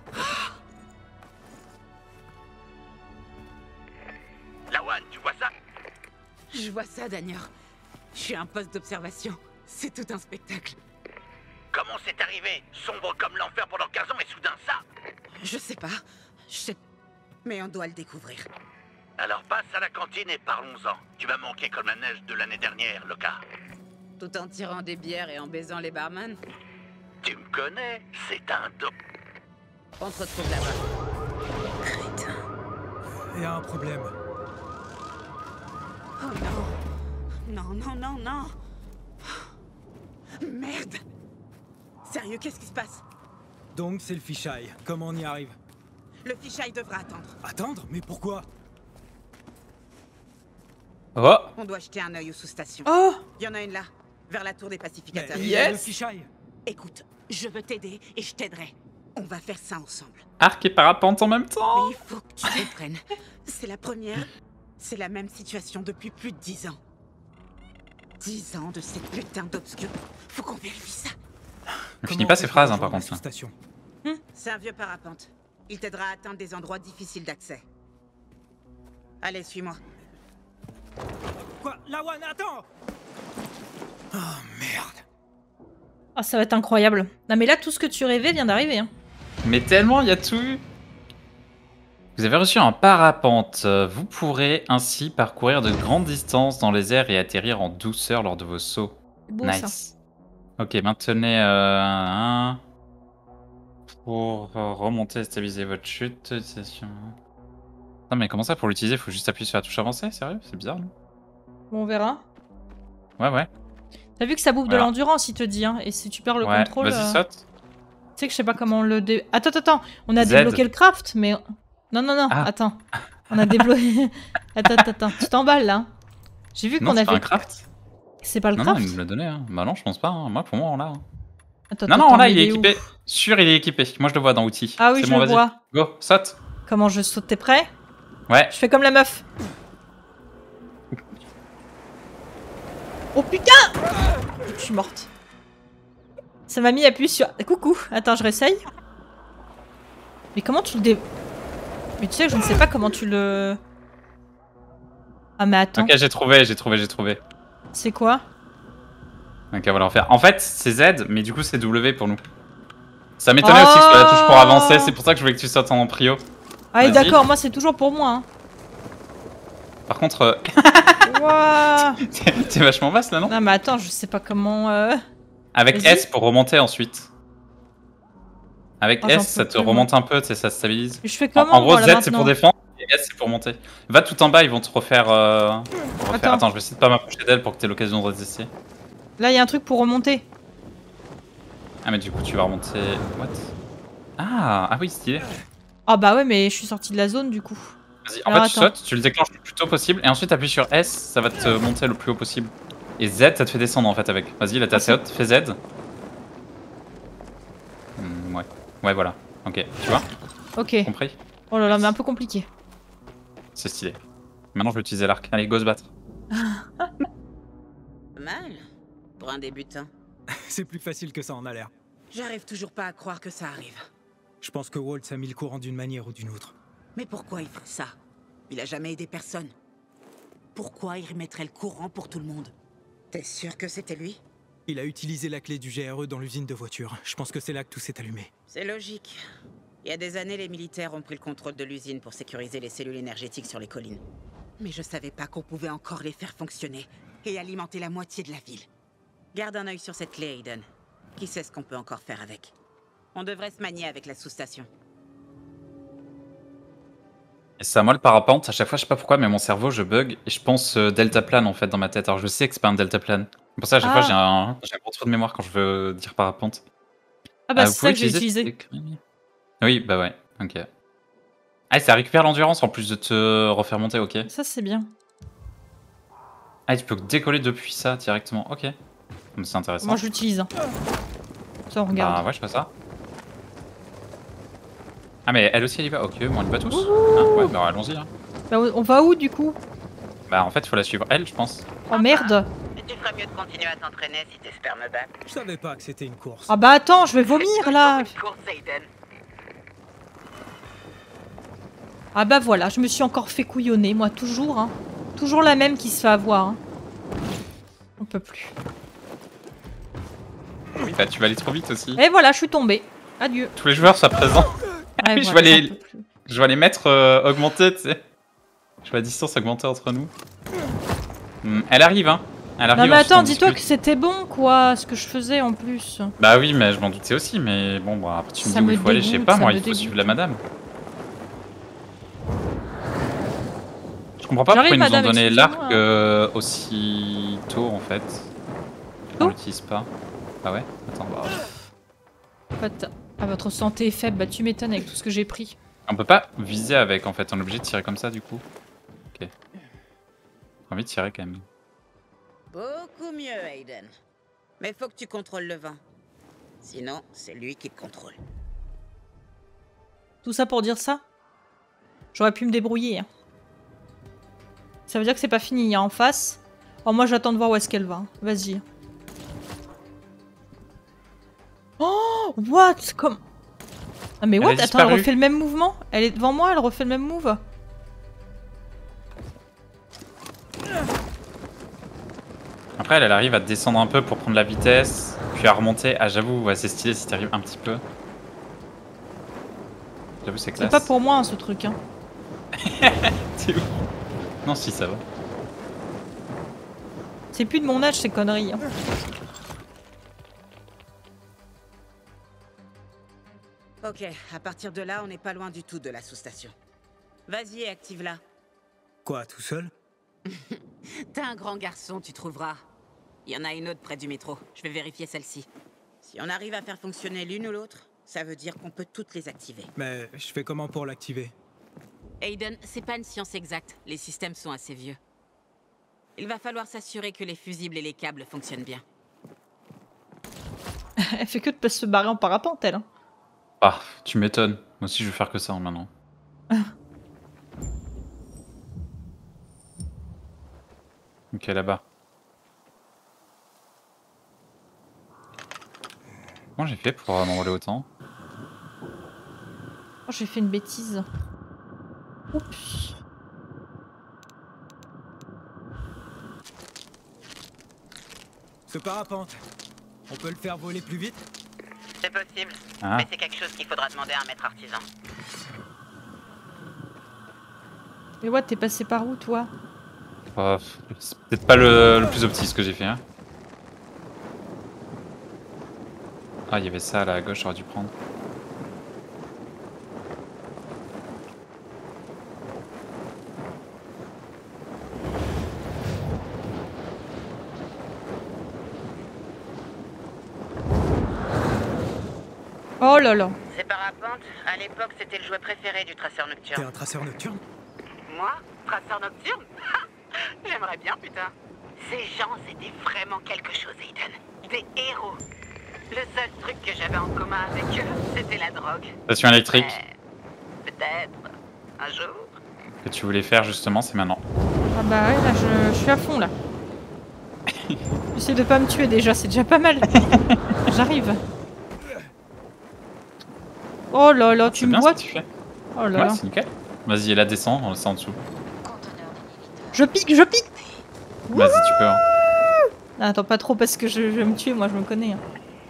[SPEAKER 5] Lawan, tu vois ça?
[SPEAKER 9] Je vois ça, Daniel. Je suis à un poste d'observation. C'est tout un spectacle.
[SPEAKER 5] Comment c'est arrivé? Sombre comme l'enfer pendant 15 ans et soudain ça?
[SPEAKER 9] Je sais pas. Je sais... Mais on doit le découvrir.
[SPEAKER 5] Alors passe à la cantine et parlons-en. Tu vas manquer comme la neige de l'année dernière, Loka.
[SPEAKER 9] Tout en tirant des bières et en baisant les barman.
[SPEAKER 5] Tu me connais? C'est un dos.
[SPEAKER 9] On se retrouve là-bas. Crétin.
[SPEAKER 3] Il y a un problème.
[SPEAKER 9] Oh non. Non, non, non, non. Merde. Sérieux, qu'est-ce qui se passe?
[SPEAKER 3] Donc c'est le fichaille. Comment on y arrive?
[SPEAKER 9] Le fichaille devra attendre.
[SPEAKER 3] Attendre? Mais pourquoi?
[SPEAKER 1] Oh!
[SPEAKER 9] On doit jeter un œil aux sous-stations.
[SPEAKER 2] Oh!
[SPEAKER 9] Il y en a une là, vers la tour des pacificateurs.
[SPEAKER 3] Il y a le fichaille.
[SPEAKER 9] Écoute, je veux t'aider et je t'aiderai. On va faire ça ensemble.
[SPEAKER 1] Arc et parapente en même temps!
[SPEAKER 9] Mais il faut que tu comprennes. C'est la première. C'est la même situation depuis plus de 10 ans. 10 ans de cette putain d'obscur. Faut qu'on vérifie ça.
[SPEAKER 1] Je finis pas ces phrases par contre.
[SPEAKER 3] Station.
[SPEAKER 9] C'est un vieux parapente. Il t'aidera à atteindre des endroits difficiles d'accès. Allez, suis-moi.
[SPEAKER 3] Quoi? Lawan, attends! Oh merde.
[SPEAKER 2] Ah, ça va être incroyable. Non mais là, tout ce que tu rêvais vient d'arriver. Hein.
[SPEAKER 1] Mais tellement, il y a tout eu. Vous avez reçu un parapente. Vous pourrez ainsi parcourir de grandes distances dans les airs et atterrir en douceur lors de vos sauts.
[SPEAKER 2] C'est beau
[SPEAKER 1] Nice.
[SPEAKER 2] ça.
[SPEAKER 1] Ok, maintenez un pour remonter et stabiliser votre chute. Non mais comment ça pour l'utiliser? Faut juste appuyer sur la touche avancée? Sérieux? C'est bizarre non?
[SPEAKER 2] Bon, on verra.
[SPEAKER 1] Ouais.
[SPEAKER 2] T'as vu que ça bouffe de
[SPEAKER 1] Voilà.
[SPEAKER 2] l'endurance, il te dit. Hein. Et si tu perds le
[SPEAKER 1] Ouais,
[SPEAKER 2] contrôle...
[SPEAKER 1] vas-y saute.
[SPEAKER 2] Tu sais que je sais pas comment on le... Attends. On a
[SPEAKER 1] Z.
[SPEAKER 2] débloqué le craft, mais... Non,
[SPEAKER 1] Ah.
[SPEAKER 2] attends. On a débloqué... attends. Tu t'emballes, là. J'ai vu
[SPEAKER 1] Non,
[SPEAKER 2] qu'on
[SPEAKER 1] c'est
[SPEAKER 2] a
[SPEAKER 1] pas
[SPEAKER 2] fait...
[SPEAKER 1] un craft.
[SPEAKER 2] C'est pas le
[SPEAKER 1] Non,
[SPEAKER 2] craft?
[SPEAKER 1] il me l'a donné. Hein. Bah non, je pense pas. Hein. Moi, pour moi, on l'a. Hein.
[SPEAKER 2] Attends,
[SPEAKER 1] Non, on l'a,
[SPEAKER 2] mais
[SPEAKER 1] il est
[SPEAKER 2] où?
[SPEAKER 1] équipé. Sûr, il est équipé. Moi, je le vois dans outils.
[SPEAKER 2] Ah oui,
[SPEAKER 1] C'est
[SPEAKER 2] je
[SPEAKER 1] bon,
[SPEAKER 2] le
[SPEAKER 1] vas-y.
[SPEAKER 2] vois.
[SPEAKER 1] Go, saute.
[SPEAKER 2] Comment je saute? T'es prêt?
[SPEAKER 1] Ouais.
[SPEAKER 2] Je fais comme la meuf. Oh putain! Je suis morte. Ça m'a mis appui sur... Coucou. Attends, je réessaye. Mais comment tu le Mais tu sais que je ne sais pas comment tu le... Ah mais attends.
[SPEAKER 1] Ok, j'ai trouvé.
[SPEAKER 2] C'est quoi?
[SPEAKER 1] Ok, voilà, on va faire. En fait, c'est Z, mais du coup, c'est W pour nous. Ça m'étonnait aussi que ce soit la touche pour avancer, c'est pour ça que je voulais que tu sautes en prio.
[SPEAKER 2] Ah d'accord, moi c'est toujours pour moi. Hein.
[SPEAKER 1] Par contre...
[SPEAKER 2] Ouah.
[SPEAKER 1] T'es vachement vaste là, non?
[SPEAKER 2] Non mais attends, je sais pas comment...
[SPEAKER 1] Avec S pour remonter ensuite. Avec
[SPEAKER 2] Oh,
[SPEAKER 1] S, ça te remonte un peu, tu sais, ça stabilise.
[SPEAKER 2] Je fais comment,
[SPEAKER 1] en gros,
[SPEAKER 2] voilà,
[SPEAKER 1] Z c'est pour défendre et S c'est pour monter. Va tout en bas, ils vont te refaire... Attends, je vais essayer de pas m'approcher d'elle pour que t'aies l'occasion de résister.
[SPEAKER 2] Là, il y a un truc pour remonter.
[SPEAKER 1] Ah mais du coup, tu vas remonter... What? Ah oui, stylé.
[SPEAKER 2] Ah bah ouais, mais je suis sortie de la zone du coup.
[SPEAKER 1] Vas-y, en fait, tu sautes, tu le déclenches le plus tôt possible, et ensuite appuie sur S, ça va te monter le plus haut possible. Et Z, ça te fait descendre en fait avec. Vas-y, là t'es assez haute, fais Z. Ouais. Ouais, voilà. Ok, tu vois?
[SPEAKER 2] Ok.
[SPEAKER 1] Compris?
[SPEAKER 2] Oh là là, mais un peu compliqué.
[SPEAKER 1] C'est stylé. Maintenant, je vais utiliser l'arc. Allez, go se battre.
[SPEAKER 9] Mal. Pour un débutant.
[SPEAKER 3] C'est plus facile que ça en a l'air.
[SPEAKER 9] J'arrive toujours pas à croire que ça arrive.
[SPEAKER 3] Je pense que Waltz a mis le courant d'une manière ou d'une autre.
[SPEAKER 9] Mais pourquoi il ferait ça? Il a jamais aidé personne. Pourquoi il remettrait le courant pour tout le monde? T'es sûr que c'était lui?
[SPEAKER 3] Il a utilisé la clé du GRE dans l'usine de voitures. Je pense que c'est là que tout s'est allumé.
[SPEAKER 9] C'est logique. Il y a des années, les militaires ont pris le contrôle de l'usine pour sécuriser les cellules énergétiques sur les collines. Mais je savais pas qu'on pouvait encore les faire fonctionner et alimenter la moitié de la ville. Garde un œil sur cette clé, Aiden. Qui sait ce qu'on peut encore faire avec? On devrait se manier avec la sous-station.
[SPEAKER 1] Et c'est à moi le parapente, à chaque fois, je sais pas pourquoi, mais mon cerveau, je bug, et je pense deltaplane en fait dans ma tête. Alors je sais que c'est pas un deltaplane. C'est pour ça, à chaque fois, j'ai un gros trou de mémoire quand je veux dire parapente.
[SPEAKER 2] Ah bah c'est ça que j'ai utilisé.
[SPEAKER 1] Oui, bah ouais, ok. Ah, ça récupère l'endurance en plus de te refaire monter, ok.
[SPEAKER 2] Ça c'est bien.
[SPEAKER 1] Ah, tu peux décoller depuis ça directement, ok. C'est intéressant.
[SPEAKER 2] Moi je l'utilise. Ça on regarde.
[SPEAKER 1] Ah ouais, je fais ça. Ah mais elle aussi elle y va, ok, bon on y va tous. Ah, ouais, bah allons-y. Hein.
[SPEAKER 2] Bah, on va où du coup?
[SPEAKER 1] Bah en fait il faut la suivre elle, je pense.
[SPEAKER 2] Oh merde.
[SPEAKER 10] Tu ferais mieux de continuer à t'entraîner si t'espères me battre.
[SPEAKER 3] Je savais pas que c'était une course.
[SPEAKER 2] Ah bah attends, je vais vomir là. Ah bah voilà, je me suis encore fait couillonner, moi toujours. Hein. Toujours la même qui se fait avoir. Hein. On peut plus.
[SPEAKER 1] Oui, bah tu vas aller trop vite aussi.
[SPEAKER 2] Et voilà, je suis tombée. Adieu.
[SPEAKER 1] Tous les joueurs soient présents.
[SPEAKER 2] Ouais,
[SPEAKER 1] je,
[SPEAKER 2] voilà,
[SPEAKER 1] vais les mettre augmenter, tu sais. Je vois la distance augmenter entre nous. Elle arrive, hein. Elle arrive.
[SPEAKER 2] Non mais attends, dis-toi que c'était bon, quoi, ce que je faisais en plus.
[SPEAKER 1] Bah oui, mais je m'en doutais aussi, mais bon, bah, après tu me dis où il faut aller, je sais pas, moi, il faut suivre la madame. Je comprends pas pourquoi ils nous ont donné l'arc aussi tôt, en fait. On l'utilise pas. Ah ouais? Attends, bah...
[SPEAKER 2] En fait, à votre santé est faible, bah tu m'étonnes avec tout ce que j'ai pris.
[SPEAKER 1] On peut pas viser avec, en fait, on est obligé de tirer comme ça, du coup. Ok. J'ai envie de tirer, quand même.
[SPEAKER 9] Beaucoup mieux, Aiden. Mais faut que tu contrôles le vent. Sinon, c'est lui qui te contrôle.
[SPEAKER 2] Tout ça pour dire ça? J'aurais pu me débrouiller. Hein. Ça veut dire que c'est pas fini, hein, en face. Oh, moi j'attends de voir où est-ce qu'elle va. Hein. Vas-y. Oh, what? Comme... Ah mais what? Attends, elle refait le même mouvement? Elle est devant moi, elle refait le même move?
[SPEAKER 1] Après, elle arrive à descendre un peu pour prendre la vitesse, puis à remonter. Ah, j'avoue, ouais, c'est stylé si t'arrives un petit peu. J'avoue, c'est classe.
[SPEAKER 2] C'est pas pour moi, hein, ce truc. Hein.
[SPEAKER 1] T'es où? Non, si, ça va.
[SPEAKER 2] C'est plus de mon âge, ces conneries. Hein.
[SPEAKER 9] Ok, à partir de là, on n'est pas loin du tout de la sous-station. Vas-y et active-la.
[SPEAKER 3] Quoi, tout seul?
[SPEAKER 9] T'es un grand garçon, tu trouveras. Il y en a une autre près du métro. Je vais vérifier celle-ci. Si on arrive à faire fonctionner l'une ou l'autre, ça veut dire qu'on peut toutes les activer.
[SPEAKER 3] Mais je fais comment pour l'activer?
[SPEAKER 9] Aiden, c'est pas une science exacte. Les systèmes sont assez vieux. Il va falloir s'assurer que les fusibles et les câbles fonctionnent bien.
[SPEAKER 2] Elle fait que de pas se barrer en parapente, elle. Hein.
[SPEAKER 1] Ah, tu m'étonnes. Moi aussi, je vais faire que ça maintenant. Ok, là-bas. Comment j'ai fait pour m'envoler autant?
[SPEAKER 2] Oh, j'ai fait une bêtise. Oups.
[SPEAKER 3] Ce parapente, on peut le faire voler plus vite?
[SPEAKER 10] C'est possible,
[SPEAKER 1] Ah.
[SPEAKER 10] mais c'est quelque chose qu'il faudra demander à un maître artisan.
[SPEAKER 2] Mais ouais, t'es passé par où, toi?
[SPEAKER 1] Oh, c'est peut-être pas le plus opti ce que j'ai fait. Hein. Ah, il y avait ça là à gauche, j'aurais dû prendre.
[SPEAKER 2] Oh là là.
[SPEAKER 10] Ces parapentes, à l'époque, c'était le jouet préféré du traceur
[SPEAKER 3] T'es
[SPEAKER 10] nocturne.
[SPEAKER 3] un traceur nocturne?
[SPEAKER 10] Moi, traceur nocturne? J'aimerais bien, putain. Ces gens, c'était vraiment quelque chose, Aiden. Des héros. Le seul truc que j'avais en commun avec eux, c'était la drogue.
[SPEAKER 1] Station électrique
[SPEAKER 10] Mais peut-être, un jour.
[SPEAKER 1] que tu voulais faire justement, c'est maintenant.
[SPEAKER 2] Ah bah ouais, là, je suis à fond, là. J'essaie de pas me tuer déjà, c'est déjà pas mal. J'arrive. Oh là là, tu
[SPEAKER 1] C'est
[SPEAKER 2] me
[SPEAKER 1] bien
[SPEAKER 2] vois?
[SPEAKER 1] ce que tu fais.
[SPEAKER 2] Oh là
[SPEAKER 1] Ouais,
[SPEAKER 2] là.
[SPEAKER 1] c'est nickel. Vas-y, là, descends, on descend en dessous.
[SPEAKER 2] Je pique, je pique.
[SPEAKER 1] Vas-y, tu peux. Hein.
[SPEAKER 2] Ah, attends, pas trop parce que je vais me tuer, moi, je me connais. Hein.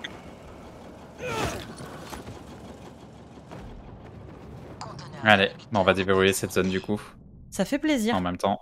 [SPEAKER 1] Allez, bon, on va déverrouiller cette zone du coup,
[SPEAKER 2] Ça fait plaisir.
[SPEAKER 1] en même temps.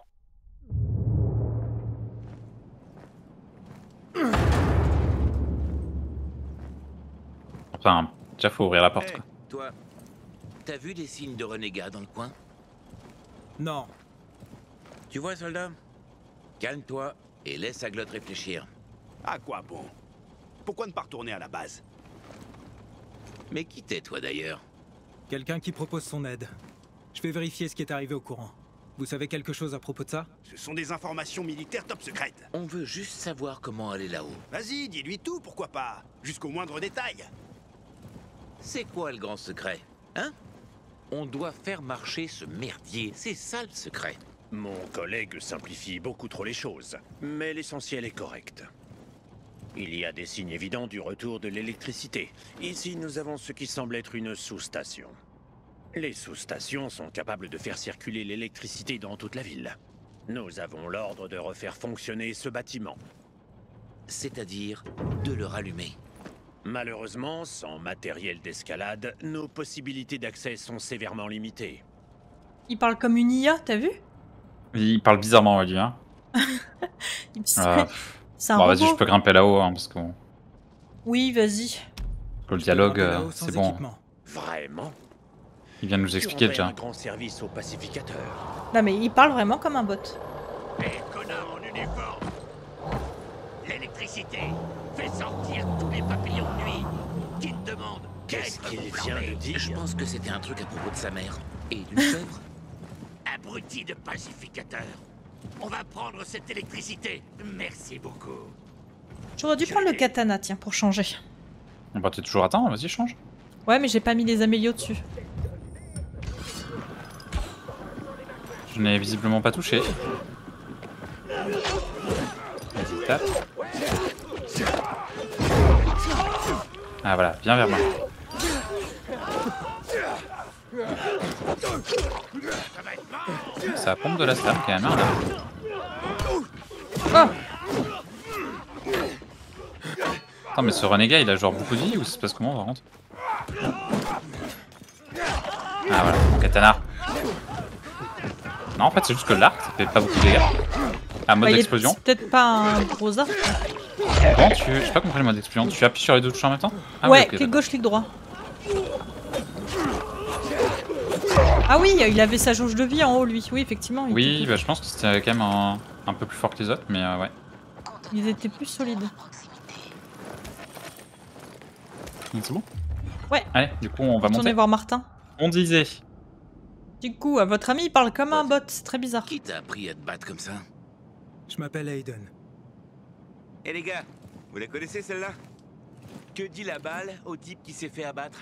[SPEAKER 1] Enfin, déjà faut ouvrir la porte
[SPEAKER 6] Hey,
[SPEAKER 1] quoi.
[SPEAKER 6] toi, t'as vu des signes de renégats dans le coin?
[SPEAKER 3] Non.
[SPEAKER 6] Tu vois, soldat? Calme-toi et laisse Aglotte réfléchir.
[SPEAKER 4] À quoi bon? Pourquoi ne pas retourner à la base?
[SPEAKER 6] Mais qui t'es, toi, d'ailleurs?
[SPEAKER 3] Quelqu'un qui propose son aide. Je vais vérifier ce qui est arrivé au courant. Vous savez quelque chose à propos de ça?
[SPEAKER 4] Ce sont des informations militaires top secrètes.
[SPEAKER 6] On veut juste savoir comment aller là-haut.
[SPEAKER 4] Vas-y, dis-lui tout, pourquoi pas? Jusqu'au moindre détail.
[SPEAKER 6] C'est quoi le grand secret? Hein? On doit faire marcher ce merdier, c'est ça le secret.
[SPEAKER 11] Mon collègue simplifie beaucoup trop les choses, mais l'essentiel est correct. Il y a des signes évidents du retour de l'électricité. Ici, nous avons ce qui semble être une sous-station. Les sous-stations sont capables de faire circuler l'électricité dans toute la ville. Nous avons l'ordre de refaire fonctionner ce bâtiment.
[SPEAKER 6] C'est-à-dire de le rallumer.
[SPEAKER 11] Malheureusement, sans matériel d'escalade, nos possibilités d'accès sont sévèrement limitées.
[SPEAKER 2] Il parle comme une IA, t'as vu?
[SPEAKER 1] Il parle bizarrement lui hein.
[SPEAKER 2] C'est un
[SPEAKER 1] bon
[SPEAKER 2] robot.
[SPEAKER 1] vas-y, je peux grimper là-haut hein, parce que
[SPEAKER 2] Oui, vas-y.
[SPEAKER 1] le dialogue c'est bon.
[SPEAKER 11] Vraiment?
[SPEAKER 1] Il vient de nous expliquer
[SPEAKER 11] Tu rendrais
[SPEAKER 1] déjà.
[SPEAKER 11] un grand service aux pacificateurs.
[SPEAKER 2] Non mais il parle vraiment comme un bot.
[SPEAKER 4] Hé, connard en uniforme! L'électricité fait sortir tous les papillons de nuit qui te demandent
[SPEAKER 11] Qu'est-ce qu'il vient de dire?
[SPEAKER 6] Je pense que c'était un truc à propos de sa mère. Et d'une chèvre.
[SPEAKER 4] Abruti de pacificateur. On va prendre cette électricité. Merci beaucoup.
[SPEAKER 2] J'aurais dû prendre le katana, tiens, pour changer.
[SPEAKER 1] Bah t'es toujours à temps, vas-y change.
[SPEAKER 2] Ouais, mais j'ai pas mis les amélios dessus.
[SPEAKER 1] Je n'ai visiblement pas touché. Vas-y, tape. Ah voilà, viens vers moi. Ça pompe de la stab quand même, hein, là.
[SPEAKER 2] Oh!
[SPEAKER 1] Attends, mais ce renégat il a genre beaucoup de vie ou ça se passe comment par contre? Ah voilà, mon katana. Non, en fait, c'est juste que l'arc ça fait pas beaucoup de dégâts. Ah, mode
[SPEAKER 2] Bah,
[SPEAKER 1] d'explosion.
[SPEAKER 2] c'est peut-être pas un gros arc.
[SPEAKER 1] Comment tu. J'ai pas compris le mode d'explosion. Tu appuies sur les deux touches en même temps? Ah,
[SPEAKER 2] ouais,
[SPEAKER 1] oui, ok,
[SPEAKER 2] clic
[SPEAKER 1] d'accord.
[SPEAKER 2] gauche, clic droit. Ah oui, il avait sa jauge de vie en haut, lui. Oui, effectivement. Il
[SPEAKER 1] Oui,
[SPEAKER 2] était
[SPEAKER 1] bah je pense que c'était quand même un peu plus fort que les autres, mais ouais.
[SPEAKER 2] Ils étaient plus solides.
[SPEAKER 1] C'est bon?
[SPEAKER 2] Ouais.
[SPEAKER 1] Allez, du coup, on va
[SPEAKER 2] Retournez
[SPEAKER 1] monter.
[SPEAKER 2] voir Martin.
[SPEAKER 1] On disait.
[SPEAKER 2] Du coup, votre ami, il parle comme un bot. C'est très bizarre.
[SPEAKER 6] Qui t'a appris à te battre comme ça?
[SPEAKER 3] Je m'appelle Aiden.
[SPEAKER 6] Eh les gars, vous la connaissez celle-là? Que dit la balle au type qui s'est fait abattre?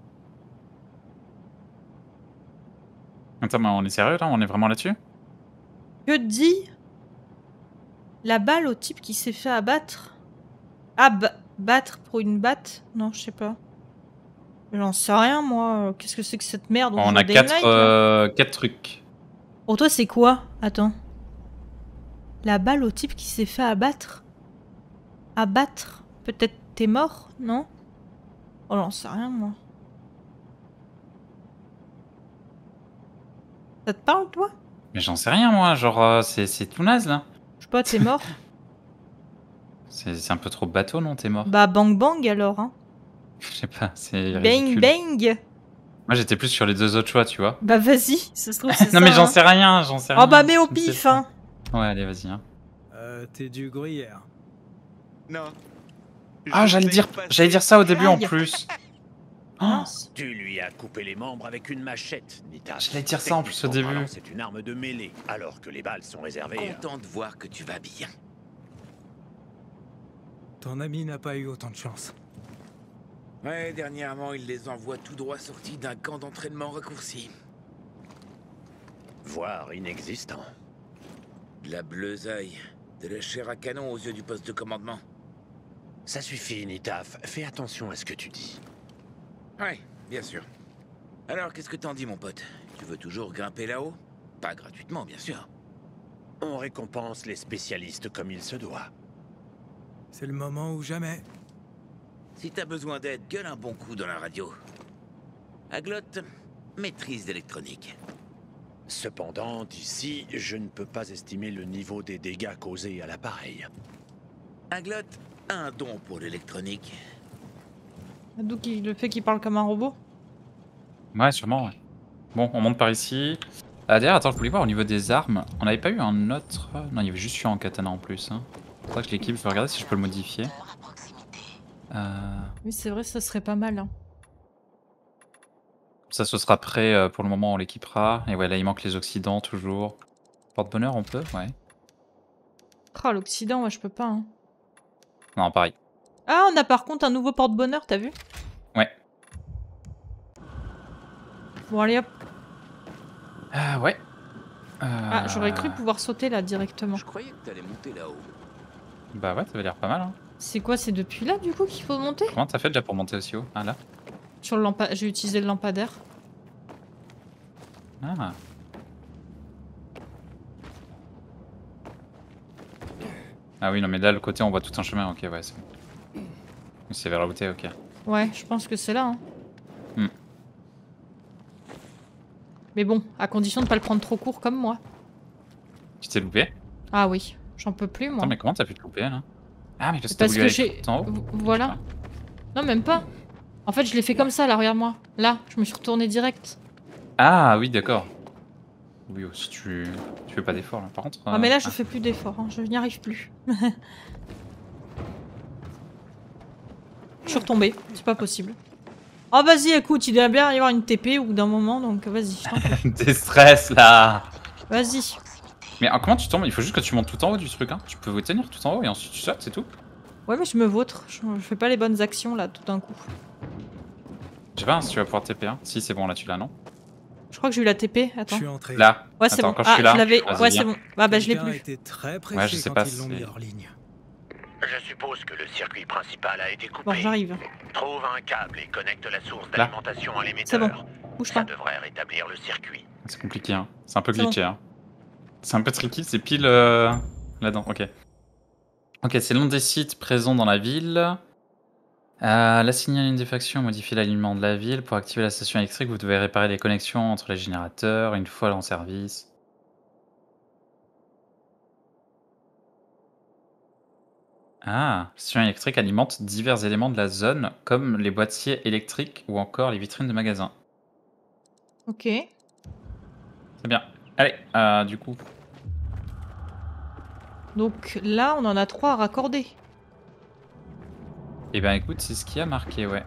[SPEAKER 1] Attends, mais on est sérieux là? On est vraiment là-dessus?
[SPEAKER 2] Que dit la balle au type qui s'est fait abattre? Ah, battre pour une batte? Non, je sais pas. J'en sais rien, moi. Qu'est-ce que c'est que cette merde?
[SPEAKER 1] On a
[SPEAKER 2] joue à Daylight, là
[SPEAKER 1] 4 trucs.
[SPEAKER 2] Pour toi, c'est quoi? Attends. La balle au type qui s'est fait abattre. Abattre? Peut-être t'es mort, non? Oh, j'en sais rien, moi. Ça te parle, toi?
[SPEAKER 1] Mais j'en sais rien, moi. Genre, c'est tout naze, là.
[SPEAKER 2] Je sais pas, t'es mort?
[SPEAKER 1] C'est un peu trop bateau, non? T'es mort.
[SPEAKER 2] Bah, bang bang alors, hein.
[SPEAKER 1] Je sais pas, c'est
[SPEAKER 2] Bang
[SPEAKER 1] ridicule.
[SPEAKER 2] bang!
[SPEAKER 1] Moi, j'étais plus sur les deux autres choix, tu vois.
[SPEAKER 2] Bah, vas-y, ça se trouve, c'est ça.
[SPEAKER 1] Non, mais j'en
[SPEAKER 2] hein.
[SPEAKER 1] sais rien, j'en sais rien.
[SPEAKER 2] Oh, bah, mets au
[SPEAKER 1] Je ne sais
[SPEAKER 2] pif,
[SPEAKER 1] pas.
[SPEAKER 2] hein.
[SPEAKER 1] Ouais, allez, vas-y. Hein.
[SPEAKER 3] T'es du gruyère.
[SPEAKER 4] Non.
[SPEAKER 1] Ah, j'allais dire ça au début en plus. Oh,
[SPEAKER 11] Tu lui as coupé les membres avec une machette, Nita.
[SPEAKER 1] j'allais dire ça en plus au
[SPEAKER 11] Techniquement
[SPEAKER 1] début.
[SPEAKER 11] parlant, c'est une arme de mêlée, alors que les balles sont réservées.
[SPEAKER 6] Content de voir que tu vas bien.
[SPEAKER 3] Ton ami n'a pas eu autant de chance.
[SPEAKER 6] Ouais, dernièrement, il les envoie tout droit sortis d'un camp d'entraînement raccourci.
[SPEAKER 11] Voire inexistant.
[SPEAKER 6] De la bleusaille, de la chair à canon aux yeux du poste de commandement.
[SPEAKER 11] Ça suffit, Nitaf. Fais attention à ce que tu dis.
[SPEAKER 6] Ouais, bien sûr. Alors, qu'est-ce que t'en dis, mon pote? Tu veux toujours grimper là-haut? Pas gratuitement, bien sûr.
[SPEAKER 11] On récompense les spécialistes comme il se doit.
[SPEAKER 3] C'est le moment ou jamais.
[SPEAKER 6] Si t'as besoin d'aide, gueule un bon coup dans la radio. Aglot, maîtrise d'électronique.
[SPEAKER 11] Cependant, d'ici, je ne peux pas estimer le niveau des dégâts causés à l'appareil.
[SPEAKER 6] Aglot a un don pour l'électronique.
[SPEAKER 2] D'où le fait qu'il parle comme un robot?
[SPEAKER 1] Ouais, sûrement, ouais. Bon, on monte par ici. Ah, d'ailleurs, attends, je voulais voir au niveau des armes. On n'avait pas eu un autre... Non, il y avait juste eu en katana en plus. Hein. Faudrait que je l'équipe, je vais regarder si je peux le modifier.
[SPEAKER 2] Oui, c'est vrai, ça serait pas mal. Hein.
[SPEAKER 1] Ça, ce sera prêt pour le moment, où on l'équipera. Et ouais, là, il manque les oxydants, toujours. Porte-bonheur, on peut? Ouais.
[SPEAKER 2] Ah, l'Occident, moi, je peux pas. Hein.
[SPEAKER 1] Non, pareil.
[SPEAKER 2] Ah, on a par contre un nouveau porte-bonheur, t'as vu?
[SPEAKER 1] Ouais.
[SPEAKER 2] Bon, allez hop.
[SPEAKER 1] Ouais.
[SPEAKER 2] Ah, j'aurais cru pouvoir sauter là directement.
[SPEAKER 6] Je croyais que t'allais monter là-haut.
[SPEAKER 1] Bah ouais, ça avait l'air pas mal. Hein.
[SPEAKER 2] C'est quoi? C'est depuis là, du coup, qu'il faut monter?
[SPEAKER 1] Comment t'as fait déjà pour monter aussi haut? Ah, là?
[SPEAKER 2] Sur le lampadaire. J'ai utilisé le lampadaire.
[SPEAKER 1] Ah. Ah oui, non, mais là, le côté, on voit tout un chemin. Ok, ouais, c'est bon. C'est vers là où t'es, ok.
[SPEAKER 2] Ouais, je pense que c'est là. Hein.
[SPEAKER 1] Hmm.
[SPEAKER 2] Mais bon, à condition de pas le prendre trop court comme moi.
[SPEAKER 1] Tu t'es loupé?
[SPEAKER 2] Ah oui, j'en peux plus, moi.
[SPEAKER 1] Attends, mais comment t'as pu te louper, là? Ah, mais parce
[SPEAKER 2] Parce
[SPEAKER 1] que
[SPEAKER 2] que
[SPEAKER 1] t'as
[SPEAKER 2] j'ai...
[SPEAKER 1] voulu aller tout en haut?
[SPEAKER 2] Voilà. Non, même pas. En fait, je l'ai fait comme ça, là, regarde-moi. Là, je me suis retourné direct.
[SPEAKER 1] Ah, oui, d'accord. Oui, si tu fais pas d'effort, là. Par contre...
[SPEAKER 2] Ah, mais là, je fais plus d'efforts. Hein. Je n'y arrive plus. Je suis retombée. C'est pas possible. Oh, vas-y, écoute, il doit bien y avoir une TP au bout d'un moment, donc vas-y.
[SPEAKER 1] T'es stress, là.
[SPEAKER 2] Vas-y.
[SPEAKER 1] Mais comment tu tombes? Il faut juste que tu montes tout en haut du truc, hein. Tu peux tenir tout en haut et ensuite tu sautes, c'est tout.
[SPEAKER 2] Ouais, mais je me vautre. Je fais pas les bonnes actions, là, tout d'un coup.
[SPEAKER 1] Je sais pas si tu vas pouvoir TP, hein. Si, c'est bon, là, tu l'as, non?
[SPEAKER 2] Je crois que j'ai eu la TP. Attends.
[SPEAKER 3] Je suis entré.
[SPEAKER 1] Là.
[SPEAKER 2] Ouais, c'est bon.
[SPEAKER 1] Quand je suis là.
[SPEAKER 2] je l'avais.
[SPEAKER 1] Vas-y,
[SPEAKER 2] Ouais,
[SPEAKER 1] viens.
[SPEAKER 2] c'est bon. Ah, bah, je l'ai
[SPEAKER 3] Quelqu'un
[SPEAKER 2] plus.
[SPEAKER 3] était très pressé
[SPEAKER 1] Ouais, je sais
[SPEAKER 3] quand
[SPEAKER 1] pas
[SPEAKER 3] ils l'ont
[SPEAKER 1] si-
[SPEAKER 3] mis hors ligne.
[SPEAKER 5] Je suppose que le circuit principal a été coupé.
[SPEAKER 2] Bon, j'arrive.
[SPEAKER 5] Trouve un câble et connecte la source
[SPEAKER 1] Là.
[SPEAKER 5] d'alimentation à
[SPEAKER 2] C'est
[SPEAKER 5] l'émetteur.
[SPEAKER 2] bon. Bouge
[SPEAKER 5] Ça
[SPEAKER 2] pas.
[SPEAKER 5] devrait rétablir le circuit.
[SPEAKER 1] C'est compliqué, hein. C'est un peu
[SPEAKER 2] C'est bon.
[SPEAKER 1] glitché, hein. C'est un peu tricky, c'est pile là-dedans, ok. Ok, c'est l'un des sites présents dans la ville. Là, signaler une défaction, modifier l'alignement de la ville. Pour activer la station électrique, vous devez réparer les connexions entre les générateurs une fois en service. Ah, la station électrique alimente divers éléments de la zone, comme les boîtiers électriques ou encore les vitrines de magasins.
[SPEAKER 2] Ok.
[SPEAKER 1] C'est bien. Allez, du coup,
[SPEAKER 2] Donc là, on en a 3 à raccorder.
[SPEAKER 1] eh ben écoute, c'est ce qui a marqué, ouais.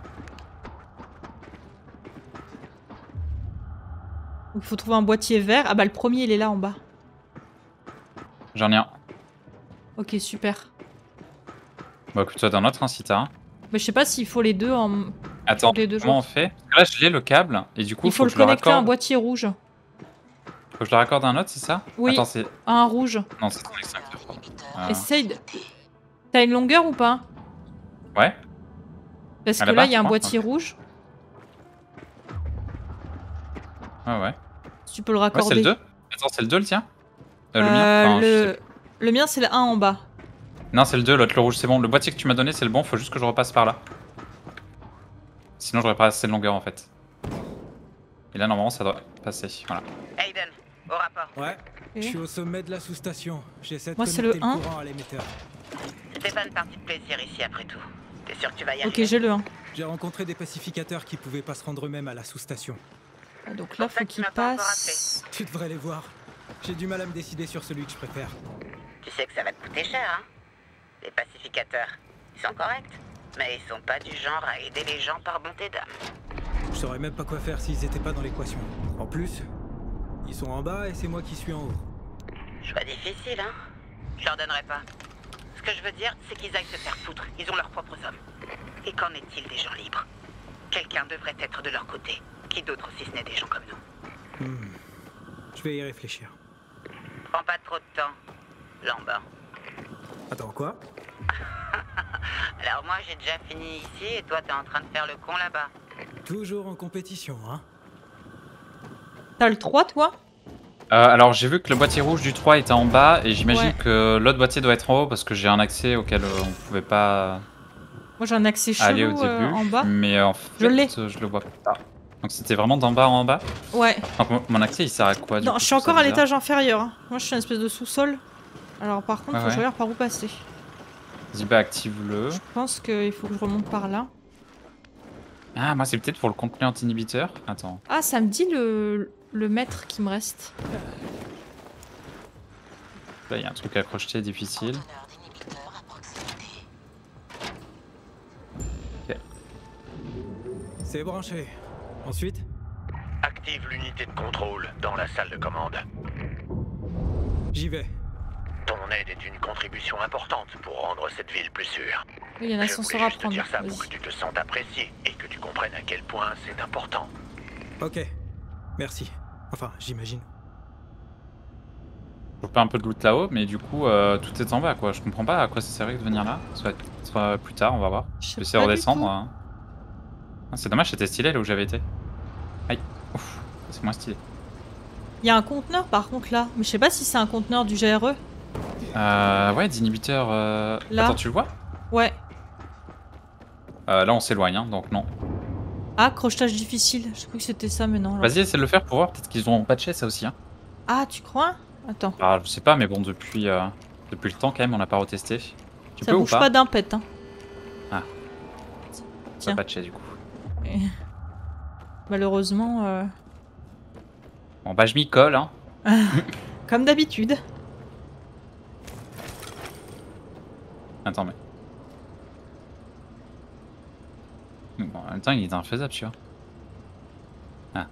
[SPEAKER 2] Donc il faut trouver un boîtier vert. Ah bah le premier, il est là en bas.
[SPEAKER 1] J'en ai un.
[SPEAKER 2] Ok, super.
[SPEAKER 1] Bon, écoute-toi dans l'autre, hein, si t'as un.
[SPEAKER 2] Mais je sais pas s'il faut les deux en...
[SPEAKER 1] Attends,
[SPEAKER 2] les deux
[SPEAKER 1] comment on
[SPEAKER 2] jours.
[SPEAKER 1] fait? Parce que là, je l'ai le câble, et du coup,
[SPEAKER 2] Il faut le
[SPEAKER 1] que je le
[SPEAKER 2] connecter à un
[SPEAKER 1] raccorde.
[SPEAKER 2] boîtier rouge.
[SPEAKER 1] Faut que je le raccorde à un autre, c'est ça?
[SPEAKER 2] Oui.
[SPEAKER 1] Attends, c'est...
[SPEAKER 2] À un rouge.
[SPEAKER 1] Non, c'est ton extincteur.
[SPEAKER 2] Essaye de... T'as une longueur ou pas?
[SPEAKER 1] Ouais.
[SPEAKER 2] Parce
[SPEAKER 1] À
[SPEAKER 2] que
[SPEAKER 1] la
[SPEAKER 2] là,
[SPEAKER 1] barre,
[SPEAKER 2] il y a un
[SPEAKER 1] je crois.
[SPEAKER 2] boîtier rouge.
[SPEAKER 1] Ouais, ouais.
[SPEAKER 2] Si tu peux le
[SPEAKER 1] Ouais, c'est
[SPEAKER 2] raccorder.
[SPEAKER 1] le 2. Attends, c'est le 2 le tien Le mien enfin,
[SPEAKER 2] le mien, c'est le 1 en bas.
[SPEAKER 1] Non, c'est le 2, l'autre, le rouge, c'est bon. Le boîtier que tu m'as donné, c'est le bon, faut juste que je repasse par là. Sinon, j'aurais pas assez de longueur en fait. Et là, normalement, ça doit passer. Voilà.
[SPEAKER 10] Aiden, au rapport.
[SPEAKER 3] Ouais. Je suis au sommet de la sous-station. J'essaie de
[SPEAKER 2] Moi, c'est
[SPEAKER 3] connecter
[SPEAKER 2] le
[SPEAKER 3] le
[SPEAKER 2] 1.
[SPEAKER 3] courant à l'émetteur.
[SPEAKER 10] C'était pas une partie de plaisir ici après tout. T'es sûr que tu vas y
[SPEAKER 2] Ok,
[SPEAKER 10] arriver?
[SPEAKER 2] j'ai le 1.
[SPEAKER 3] J'ai rencontré des pacificateurs qui pouvaient pas se rendre eux-mêmes à la sous-station.
[SPEAKER 2] Ah, donc là,
[SPEAKER 10] Pour ça
[SPEAKER 2] faut
[SPEAKER 10] que tu
[SPEAKER 2] qu'il
[SPEAKER 10] m'as pas encore
[SPEAKER 2] passe.
[SPEAKER 3] Tu devrais les voir. J'ai du mal à me décider sur celui que je préfère.
[SPEAKER 10] Tu sais que ça va te coûter cher, hein? Les pacificateurs, ils sont corrects, mais ils sont pas du genre à aider les gens par bonté d'âme.
[SPEAKER 3] Je saurais même pas quoi faire s'ils étaient pas dans l'équation. En plus, ils sont en bas et c'est moi qui suis en haut.
[SPEAKER 10] Choix difficile, hein? Je leur donnerai pas. Ce que je veux dire, c'est qu'ils aillent se faire foutre. Ils ont leurs propres hommes. Et qu'en est-il des gens libres? Quelqu'un devrait être de leur côté. Qui d'autre si ce n'est des gens comme nous?
[SPEAKER 3] Je vais y réfléchir.
[SPEAKER 10] Prends pas trop de temps, Lambin.
[SPEAKER 3] Attends, quoi?
[SPEAKER 10] Alors moi j'ai déjà fini ici et toi t'es en train de faire le con là-bas.
[SPEAKER 3] Toujours en compétition, hein?
[SPEAKER 2] T'as le 3, toi?
[SPEAKER 1] Alors, j'ai vu que le boîtier rouge du 3 était en bas et j'imagine
[SPEAKER 2] Ouais.
[SPEAKER 1] que l'autre boîtier doit être en haut parce que j'ai un accès auquel on pouvait pas
[SPEAKER 2] Moi, j'ai un accès
[SPEAKER 1] aller au
[SPEAKER 2] chelou
[SPEAKER 1] début.
[SPEAKER 2] en bas.
[SPEAKER 1] Mais en fait,
[SPEAKER 2] Je l'ai.
[SPEAKER 1] je le vois pas. Donc, c'était vraiment d'en bas en bas.
[SPEAKER 2] Ouais.
[SPEAKER 1] Donc, mon accès il sert à quoi du
[SPEAKER 2] Non,
[SPEAKER 1] coup,
[SPEAKER 2] je suis
[SPEAKER 1] tout ça,
[SPEAKER 2] encore à
[SPEAKER 1] déjà
[SPEAKER 2] l'étage inférieur. Hein. Moi, je suis une espèce de sous-sol. Alors, par contre,
[SPEAKER 1] Ouais,
[SPEAKER 2] faut que je
[SPEAKER 1] ouais.
[SPEAKER 2] regarde par où passer.
[SPEAKER 1] Vas-y, bah active-le.
[SPEAKER 2] Je pense qu'il faut que je remonte par là.
[SPEAKER 1] Ah, moi, c'est peut-être pour le contenu anti-inhibiteur. Attends.
[SPEAKER 2] Ah, ça me dit le mètre qui me reste.
[SPEAKER 1] Là, il y a un truc à crocheter difficile. Ok.
[SPEAKER 3] C'est branché. Ensuite?
[SPEAKER 5] Active l'unité de contrôle dans la salle de commande.
[SPEAKER 3] J'y vais.
[SPEAKER 5] Ton aide est une contribution importante pour rendre cette ville plus sûre.
[SPEAKER 2] Il y a un
[SPEAKER 5] Je
[SPEAKER 2] ascenseur
[SPEAKER 5] voulais
[SPEAKER 2] à
[SPEAKER 5] juste te
[SPEAKER 2] prendre.
[SPEAKER 5] dire ça pour
[SPEAKER 2] Vas-y.
[SPEAKER 5] que tu te sentes apprécié et que tu comprennes à quel point c'est important.
[SPEAKER 3] Ok. Merci. Enfin, j'imagine.
[SPEAKER 1] Je pas un peu de loot là-haut, mais du coup, tout est en bas, quoi. Je comprends pas à quoi ça servait de venir là. Soit plus tard, on va voir.
[SPEAKER 2] Je
[SPEAKER 1] Je
[SPEAKER 2] sais
[SPEAKER 1] vais essayer de
[SPEAKER 2] pas du
[SPEAKER 1] redescendre.
[SPEAKER 2] tout.
[SPEAKER 1] Hein. Ah, c'est dommage, c'était stylé là où j'avais été. Aïe. Ouf, c'est moins stylé.
[SPEAKER 2] Il y a un conteneur par contre là. Mais je sais pas si c'est un conteneur du GRE.
[SPEAKER 1] Ouais, d'inhibiteur.
[SPEAKER 2] Là.
[SPEAKER 1] Attends, tu le vois?
[SPEAKER 2] Ouais.
[SPEAKER 1] Là, on s'éloigne, hein, donc non.
[SPEAKER 2] Ah, crochetage difficile. Je crois que c'était ça, mais non. alors.
[SPEAKER 1] Vas-y, essaie de le faire pour voir. Peut-être qu'ils ont patché ça aussi. Hein.
[SPEAKER 2] Ah, tu crois? Attends.
[SPEAKER 1] Ah, je sais pas, mais bon, depuis le temps quand même, on n'a pas retesté. Tu
[SPEAKER 2] Ça
[SPEAKER 1] peux ou
[SPEAKER 2] bouge
[SPEAKER 1] pas,
[SPEAKER 2] pas d'un pet. Hein.
[SPEAKER 1] Ah.
[SPEAKER 2] Tiens.
[SPEAKER 1] Pas patché du coup.
[SPEAKER 2] Et... Malheureusement.
[SPEAKER 1] Bon, bah, je m'y colle, hein.
[SPEAKER 2] Comme d'habitude.
[SPEAKER 1] Attends, mais. Bon, en même temps, il est infaisable, tu vois. Ah.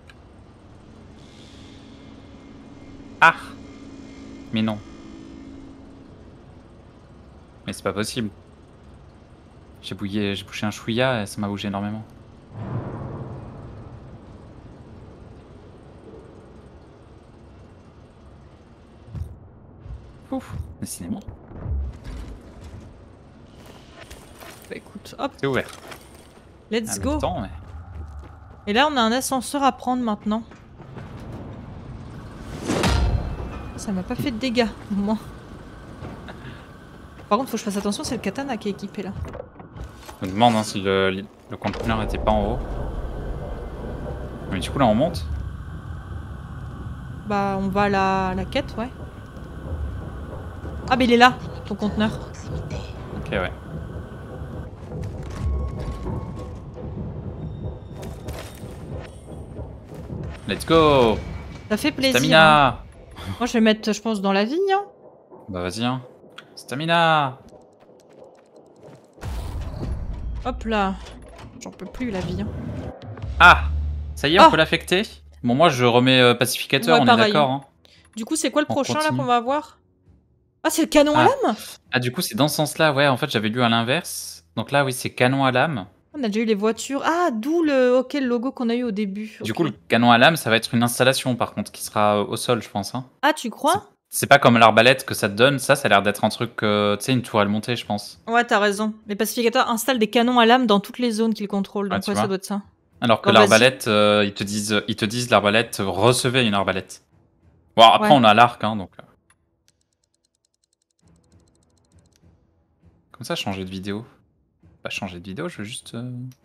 [SPEAKER 1] Ah! Mais non. Mais c'est pas possible. J'ai bouché un chouïa et ça m'a bougé énormément. Ouf, décidément.
[SPEAKER 2] Bah écoute, hop,
[SPEAKER 1] C'est ouvert.
[SPEAKER 2] let's
[SPEAKER 1] En
[SPEAKER 2] go.
[SPEAKER 1] même temps, mais...
[SPEAKER 2] Et là, on a un ascenseur à prendre maintenant. Ça m'a pas fait de dégâts, au moins. Par contre, faut que je fasse attention, c'est le katana qui est équipé là.
[SPEAKER 1] Je me demande hein, si le conteneur était pas en haut. Mais du coup, là, on monte.
[SPEAKER 2] Bah, on va à la quête, ouais. Ah, mais il est là, ton conteneur.
[SPEAKER 1] Ok, ouais. Let's go!
[SPEAKER 2] Ça fait plaisir. Hein.
[SPEAKER 1] Stamina!
[SPEAKER 2] Moi, je vais mettre, je pense, dans la vigne. Hein.
[SPEAKER 1] Bah vas-y, hein. Stamina!
[SPEAKER 2] Hop là. J'en peux plus, la vie. Hein.
[SPEAKER 1] Ah! Ça y est,
[SPEAKER 2] Ah
[SPEAKER 1] on peut l'affecter? Bon, moi, je remets pacificateur,
[SPEAKER 2] Ouais,
[SPEAKER 1] on
[SPEAKER 2] pareil.
[SPEAKER 1] est d'accord, hein.
[SPEAKER 2] Du coup, c'est quoi le
[SPEAKER 1] On
[SPEAKER 2] prochain là
[SPEAKER 1] continue.
[SPEAKER 2] qu'on va avoir? Ah, c'est le canon à lame?
[SPEAKER 1] Ah, du coup, c'est dans ce sens-là, ouais. En fait, j'avais lu à l'inverse. Donc là, oui, c'est canon à lame.
[SPEAKER 2] On a déjà eu les voitures. Ah, d'où le, ok, le logo qu'on a eu au début.
[SPEAKER 1] Du
[SPEAKER 2] Ok.
[SPEAKER 1] coup, le canon à lame, ça va être une installation, par contre, qui sera au sol, je pense, hein.
[SPEAKER 2] Ah, tu crois?
[SPEAKER 1] C'est pas comme l'arbalète que ça te donne, ça a l'air d'être un truc, tu sais, une tourelle montée, je pense.
[SPEAKER 2] Ouais, t'as raison. Les pacificateurs installent des canons à lame dans toutes les zones qu'ils contrôlent.
[SPEAKER 1] Ah,
[SPEAKER 2] Donc
[SPEAKER 1] tu
[SPEAKER 2] ouais,
[SPEAKER 1] vois.
[SPEAKER 2] ça doit être ça.
[SPEAKER 1] Alors que
[SPEAKER 2] Oh, vas-y.
[SPEAKER 1] l'arbalète, ils te disent l'arbalète, recevez une arbalète. Bon, après,
[SPEAKER 2] Ouais.
[SPEAKER 1] on a l'arc, hein, donc... Comme ça, changer de vidéo. Pas changer de vidéo, je veux juste...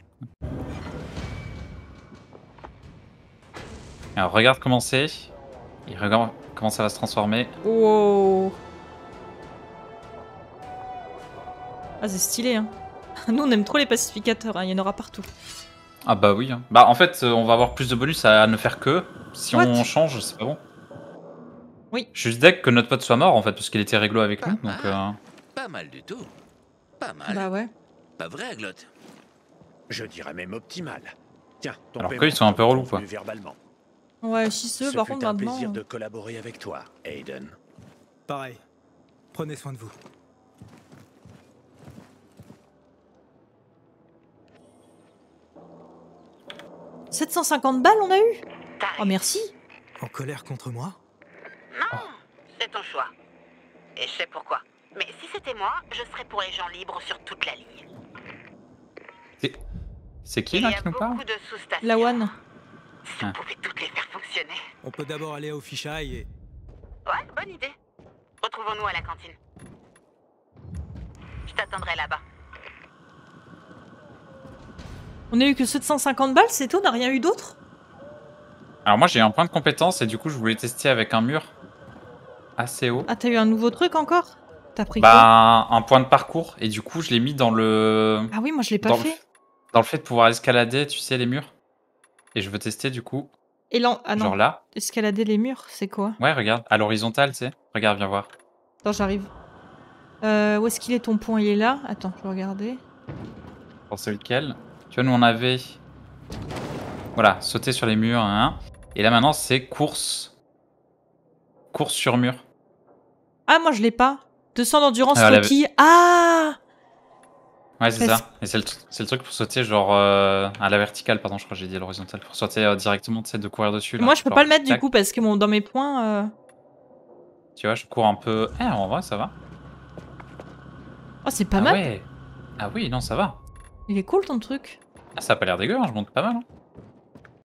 [SPEAKER 1] Alors, regarde comment c'est. Et regarde comment ça va se transformer.
[SPEAKER 2] Wow. Ah, c'est stylé, hein. Nous, on aime trop les pacificateurs, hein. Il y en aura partout.
[SPEAKER 1] Ah bah oui. Hein. Bah en fait, on va avoir plus de bonus à ne faire que. Si
[SPEAKER 2] What?
[SPEAKER 1] on change, c'est pas bon.
[SPEAKER 2] Oui.
[SPEAKER 1] Je suis juste deck que notre pote soit mort en fait, parce qu'il était réglo avec nous. Donc,
[SPEAKER 6] Pas mal du tout. Pas mal.
[SPEAKER 2] Bah ouais.
[SPEAKER 6] Pas vrai, Aglot?
[SPEAKER 11] Je dirais même optimal. Tiens, ton
[SPEAKER 1] Alors
[SPEAKER 11] paiement
[SPEAKER 1] qu'ils sont un peu relous,
[SPEAKER 11] convenu
[SPEAKER 1] quoi.
[SPEAKER 11] verbalement.
[SPEAKER 2] Ouais, si ce, par
[SPEAKER 11] fut
[SPEAKER 2] contre,
[SPEAKER 11] un
[SPEAKER 2] maintenant...
[SPEAKER 11] plaisir de collaborer avec toi, Aiden.
[SPEAKER 3] Pareil. Prenez soin de vous.
[SPEAKER 2] « 750 balles, on a eu. Oh, merci.
[SPEAKER 3] En colère contre moi?
[SPEAKER 10] Non, c'est ton choix. Et je sais pourquoi. Mais si c'était moi, je serais pour les gens libres sur toute la ligne.
[SPEAKER 1] c'est qui
[SPEAKER 10] Il
[SPEAKER 1] là
[SPEAKER 10] y a
[SPEAKER 1] qui nous parle?
[SPEAKER 10] beaucoup de sous-stations.
[SPEAKER 2] La One.
[SPEAKER 10] Si vous pouvez toutes les faire fonctionner.
[SPEAKER 3] On peut d'abord aller au fichaille et...
[SPEAKER 10] Ouais, bonne idée. Retrouvons-nous à la cantine. Je t'attendrai là-bas.
[SPEAKER 2] On a eu que 750 balles, c'est tout, on n'a rien eu d'autre?
[SPEAKER 1] Alors moi j'ai un point de compétence et du coup je voulais tester avec un mur assez haut.
[SPEAKER 2] Ah, t'as eu un nouveau truc encore? T'as pris quoi?
[SPEAKER 1] Bah un point de parcours et du coup je l'ai mis dans le...
[SPEAKER 2] Ah oui, moi je l'ai pas
[SPEAKER 1] dans
[SPEAKER 2] fait.
[SPEAKER 1] Dans le fait de pouvoir escalader, tu sais, les murs. Et je veux tester du coup.
[SPEAKER 2] Et là, ah non.
[SPEAKER 1] Genre là.
[SPEAKER 2] Escalader les murs, c'est quoi?
[SPEAKER 1] Ouais, regarde, à l'horizontale, tu sais. Regarde, viens voir.
[SPEAKER 2] Attends, j'arrive. Où est-ce qu'il est ton point? Il est là? Attends, je vais regarder.
[SPEAKER 1] Pour c'est lequel? Tu vois, nous on avait... Voilà, sauter sur les murs, hein. Et là maintenant c'est course. Course sur mur.
[SPEAKER 2] Ah, moi je l'ai pas. 200 d'endurance
[SPEAKER 1] Ah,
[SPEAKER 2] requis. Ah!
[SPEAKER 1] Ouais, c'est
[SPEAKER 2] Parce-
[SPEAKER 1] ça. Et c'est le truc pour sauter genre à la verticale, pardon, je crois que j'ai dit à l'horizontale. Pour sauter directement, tu sais, de courir dessus. Là.
[SPEAKER 2] Moi je peux
[SPEAKER 1] Genre,
[SPEAKER 2] pas le mettre du
[SPEAKER 1] tac.
[SPEAKER 2] coup parce que dans mes points...
[SPEAKER 1] Tu vois, je cours un peu... en vrai, ça va.
[SPEAKER 2] Oh, c'est pas
[SPEAKER 1] Ah
[SPEAKER 2] mal.
[SPEAKER 1] ouais. Ah oui, non, ça va.
[SPEAKER 2] Il est cool ton truc.
[SPEAKER 1] Ah, ça a pas l'air dégueu, hein, je monte pas mal. Hein.